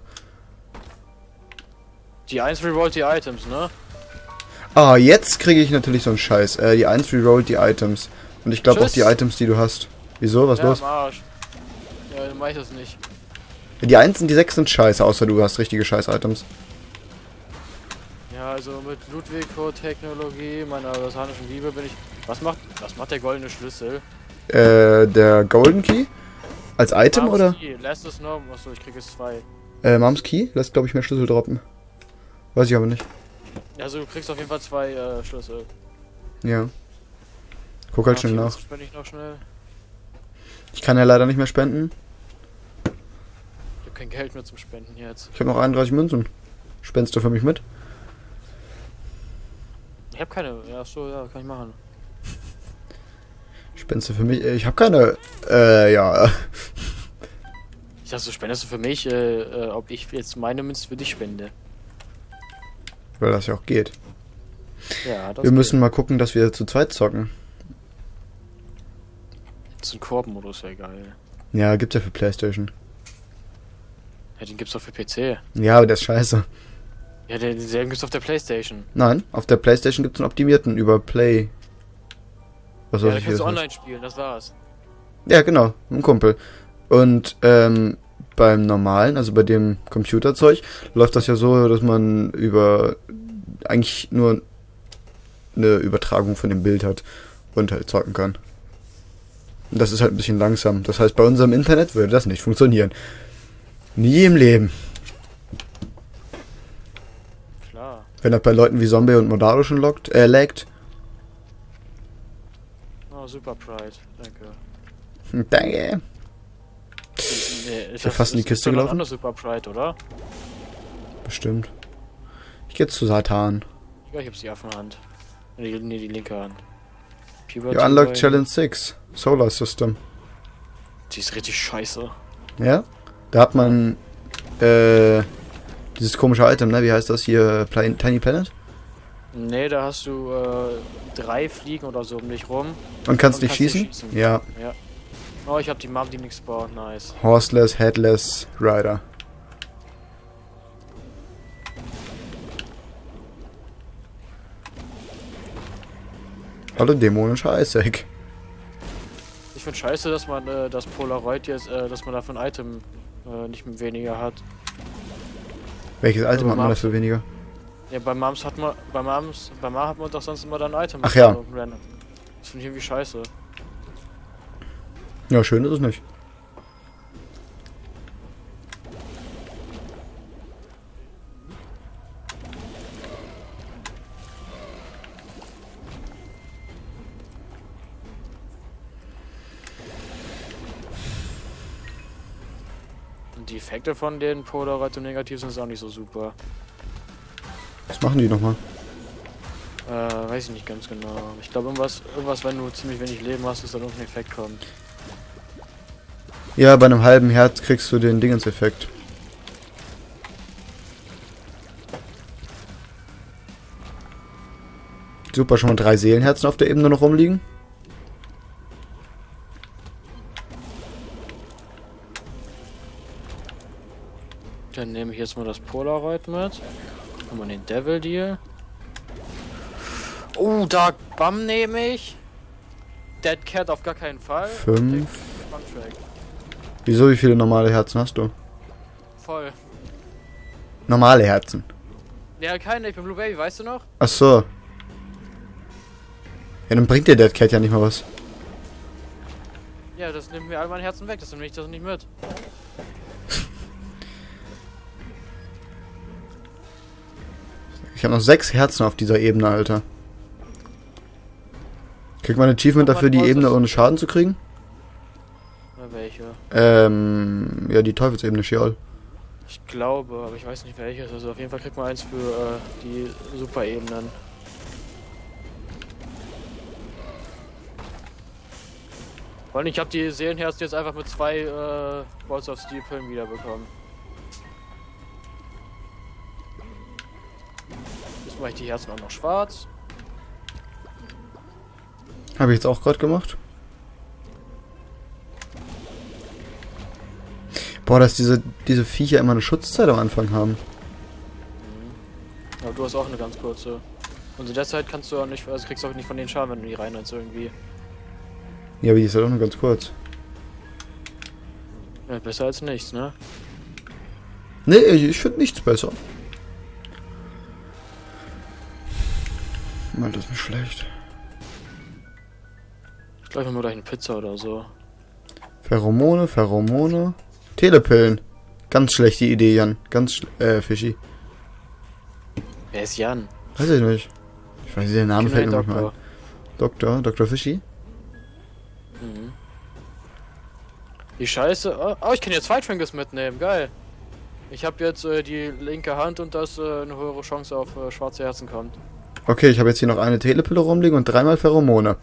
Die 1 rerollt die Items, ne? Ah, jetzt kriege ich natürlich so einen Scheiß. Die 1 rerollt die Items. Und ich glaube auch Tschüss. die Items, die du hast. Wieso? Was Ja, los? am Arsch. Ja, dann mach ich das nicht. Die 1 und die 6 sind scheiße, außer du hast richtige Scheiß-Items. Ja, also mit Ludwig-Co-Technologie, meiner satanischen Liebe bin ich... Was macht der goldene Schlüssel? Der Golden Key? Als Item, Moms oder? Key. Lässt es noch? Achso, ich krieg jetzt 2. Moms Key? Lässt, glaube ich, mehr Schlüssel droppen. Weiß ich aber nicht. Also du kriegst auf jeden Fall 2 Schlüssel. Ja. Guck halt schnell nach. Das spende ich noch schnell. Ich kann ja leider nicht mehr spenden. Ich habe kein Geld mehr zum Spenden jetzt. Ich habe noch 31 Münzen. Spendest du für mich mit? Ich habe keine. Ja, so, ja, kann ich machen. Spendest du für mich? Ich habe keine. Ja. Ich dachte, spendest du für mich, ob ich jetzt meine Münze für dich spende. Weil das ja auch geht. Ja, das Wir müssen mal gucken, dass wir zu zweit zocken. Das ist ein Koop-Modus, ja geil. Ja, gibt's ja für PlayStation. Ja, den gibt's doch für PC. Ja, aber der ist scheiße. Ja, denselben gibt's auf der PlayStation. Nein, auf der PlayStation gibt's einen optimierten über Play. Was Ja, weiß da ich, wie kannst das du heißt. online spielen, das war's. Ja, genau, ein Kumpel. Und beim normalen, also bei dem Computerzeug, läuft das ja so, dass man über eigentlich nur eine Übertragung von dem Bild hat und halt zocken kann. Und das ist halt ein bisschen langsam. Das heißt, bei unserem Internet würde das nicht funktionieren. Nie im Leben. Klar. Wenn das bei Leuten wie Zombie und Modaro schon laggt. Oh, Super Pride, danke. Danke. Nee, Ich hab fast in die Kiste gelaufen. gelaufen. Das Super Pride, oder? Bestimmt. Ich gehe jetzt zu Satan. Ja, ich hab's die Affenhand. Nee, die linke Hand. You unlocked Challenge 6. Solar System. Die ist richtig scheiße. Ja? Da hat man dieses komische Item, ne? Wie heißt das hier? Tiny Planet? Nee, da hast du 3 Fliegen oder so um dich rum. Und kannst Und nicht schießen? schießen. Ja. Ja. Oh, ich hab die Mom, die nichts baut. Nice. Horseless, Headless, Rider. Hallo dämonischer Isaac. Ich find scheiße, dass man das Polaroid jetzt, dass man davon Item nicht weniger hat. Welches Item Aber hat man dafür weniger? Ja, bei Moms hat man, bei Mom hat man doch sonst immer dann Item. Ach ja. So random. Das finde ich irgendwie scheiße. Ja, schön ist es nicht. Und die Effekte von den Polaroid und Negativ sind auch nicht so super. Was machen die nochmal? Weiß ich nicht ganz genau. Ich glaube irgendwas, wenn du ziemlich wenig Leben hast, dass dann irgendein Effekt kommt. Ja, bei einem halben Herz kriegst du den Dingens-Effekt. Super, schon mal 3 Seelenherzen auf der Ebene noch rumliegen. Dann nehme ich jetzt mal das Polaroid mit. Und mal den Devil Deal. Oh, Dark Bum nehme ich. Dead Cat auf gar keinen Fall. 5. Contract. Wieso, wie viele normale Herzen hast du? Voll. Normale Herzen. Ja, keine, ich bin Blue Baby, weißt du noch? Ach so. Ja, dann bringt dir Dead Cat ja nicht mal was. Ja, das nimmt mir all meine Herzen weg, das nehme ich das nicht mit. Ich habe noch 6 Herzen auf dieser Ebene, Alter. Kriegt man ein Achievement Guck mal, dafür, die du hast Ebene das- ohne Schaden zu kriegen? Oder welche? Ja, die Teufelsebene, Sheol. Ich glaube, aber ich weiß nicht welches. Also auf jeden Fall kriegt man eins für die Super-Ebenen. Und ich habe die Seelenherzen jetzt einfach mit 2 Balls of Steel Pillen wiederbekommen. Jetzt mache ich die Herzen auch noch schwarz. Habe ich jetzt auch gerade gemacht. Boah, dass diese Viecher immer eine Schutzzeit am Anfang haben. Aber du hast auch eine ganz kurze. Und in der Zeit kannst du auch nicht, also kriegst du auch nicht von den Schaden, wenn du die reinholst irgendwie. Ja, aber die ist ja doch nur ganz kurz. Ja, besser als nichts, ne? Nee, ich finde nichts besser. Mal, das ist nicht schlecht. Ich glaube, ich mal gleich eine Pizza oder so. Pheromone. Telepillen. Ganz schlechte Idee, Jan. Ganz fishy. Wer ist Jan? Weiß ich nicht. Ich weiß nicht, der Name fällt mir Doktor. manchmal ein. Dr. Fishy? Mhm. Die Scheiße. Oh, ich kann jetzt Fightrinkers mitnehmen. Geil. Ich habe jetzt die linke Hand und das eine höhere Chance auf schwarze Herzen kommt. Okay, ich habe jetzt hier noch eine Telepille rumliegen und 3-mal Pheromone.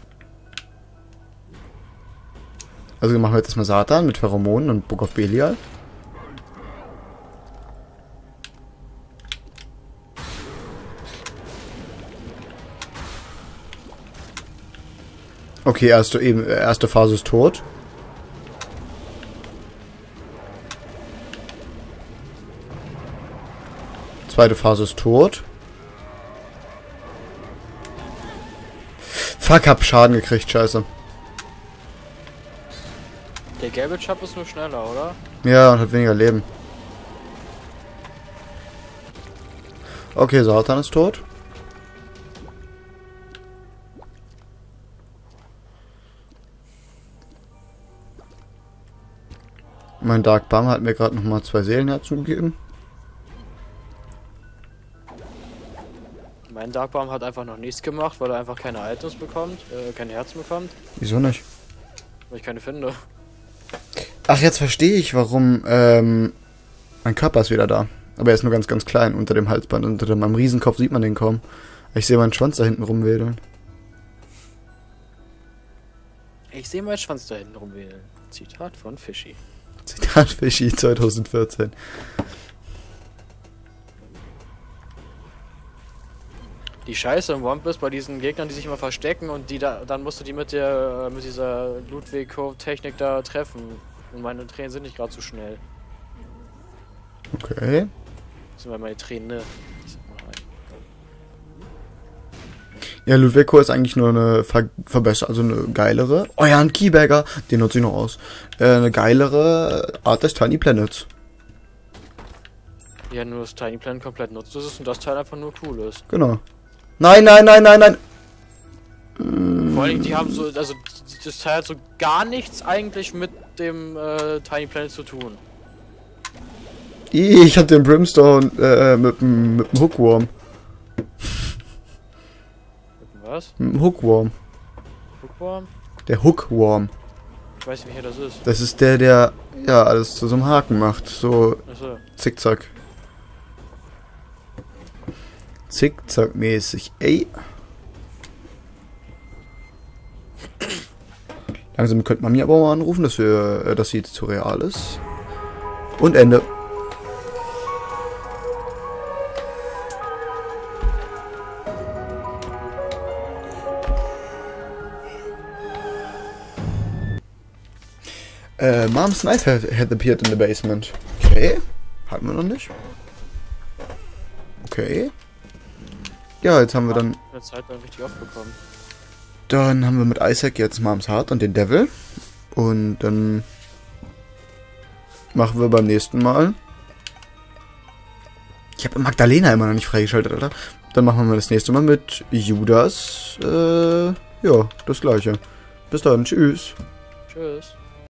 Also machen wir jetzt mal Satan mit Pheromonen und Book of Belial. Okay, erste Phase ist tot. Zweite Phase ist tot. Fuck, hab Schaden gekriegt, scheiße. Der gelbe Chub ist nur schneller, oder? Ja, und hat weniger Leben. Okay, Satan ist tot. Mein Dark Bum hat mir gerade nochmal 2 Seelenherzen gegeben. Mein Darkbaum hat einfach noch nichts gemacht, weil er einfach keine Items bekommt, keine Herzen bekommt, Wieso nicht? weil ich keine finde. Ach, jetzt verstehe ich, warum, mein Körper ist wieder da. Aber er ist nur ganz, ganz klein unter dem Halsband. Unter meinem Riesenkopf sieht man den kaum. Ich sehe meinen Schwanz da hinten rumwedeln. Ich sehe meinen Schwanz da hinten rumwählen. Zitat von Fishy. Zitat Fishy 2014. Die Scheiße im Womp ist bei diesen Gegnern, die sich immer verstecken und die dann musst du die mit dieser Ludwig-Technik da treffen. Und meine Tränen sind nicht gerade so schnell. Okay. Das sind meine Tränen, ne? Ja, Ludwig ist eigentlich nur eine verbesserte, also eine geilere. Oh ja, ein Keybagger, den nutze ich noch aus. Eine geilere Art des Tiny Planets. Ja, nur das Tiny Planet komplett nutzt ist und das Teil einfach nur cool ist. Genau. Nein, nein, nein, nein, nein. Vor allem, die haben so, also das Teil hat so gar nichts eigentlich mit dem Tiny Planet zu tun. Ich hab den Brimstone mit dem Hookworm. Was? Mit dem Hookworm. Hookworm? Der Hookworm. Ich weiß nicht, welcher das ist. Das ist der ja alles zu so einem Haken macht. So Achso. zickzack. Zickzack-mäßig. Ey. Langsam könnte man mir aber mal anrufen, dass das hier zu real ist. Und Ende. Mom's knife had appeared in the basement. Okay. Hatten wir noch nicht. Okay. Ja, jetzt haben wir dann... Eine Zeit lang richtig oft bekommen. Dann haben wir mit Isaac jetzt Mom's Heart und den Devil. Und dann... machen wir beim nächsten Mal... Ich habe Magdalena immer noch nicht freigeschaltet, Alter. Dann machen wir das nächste Mal mit Judas. Ja, das gleiche. Bis dann, tschüss. Tschüss.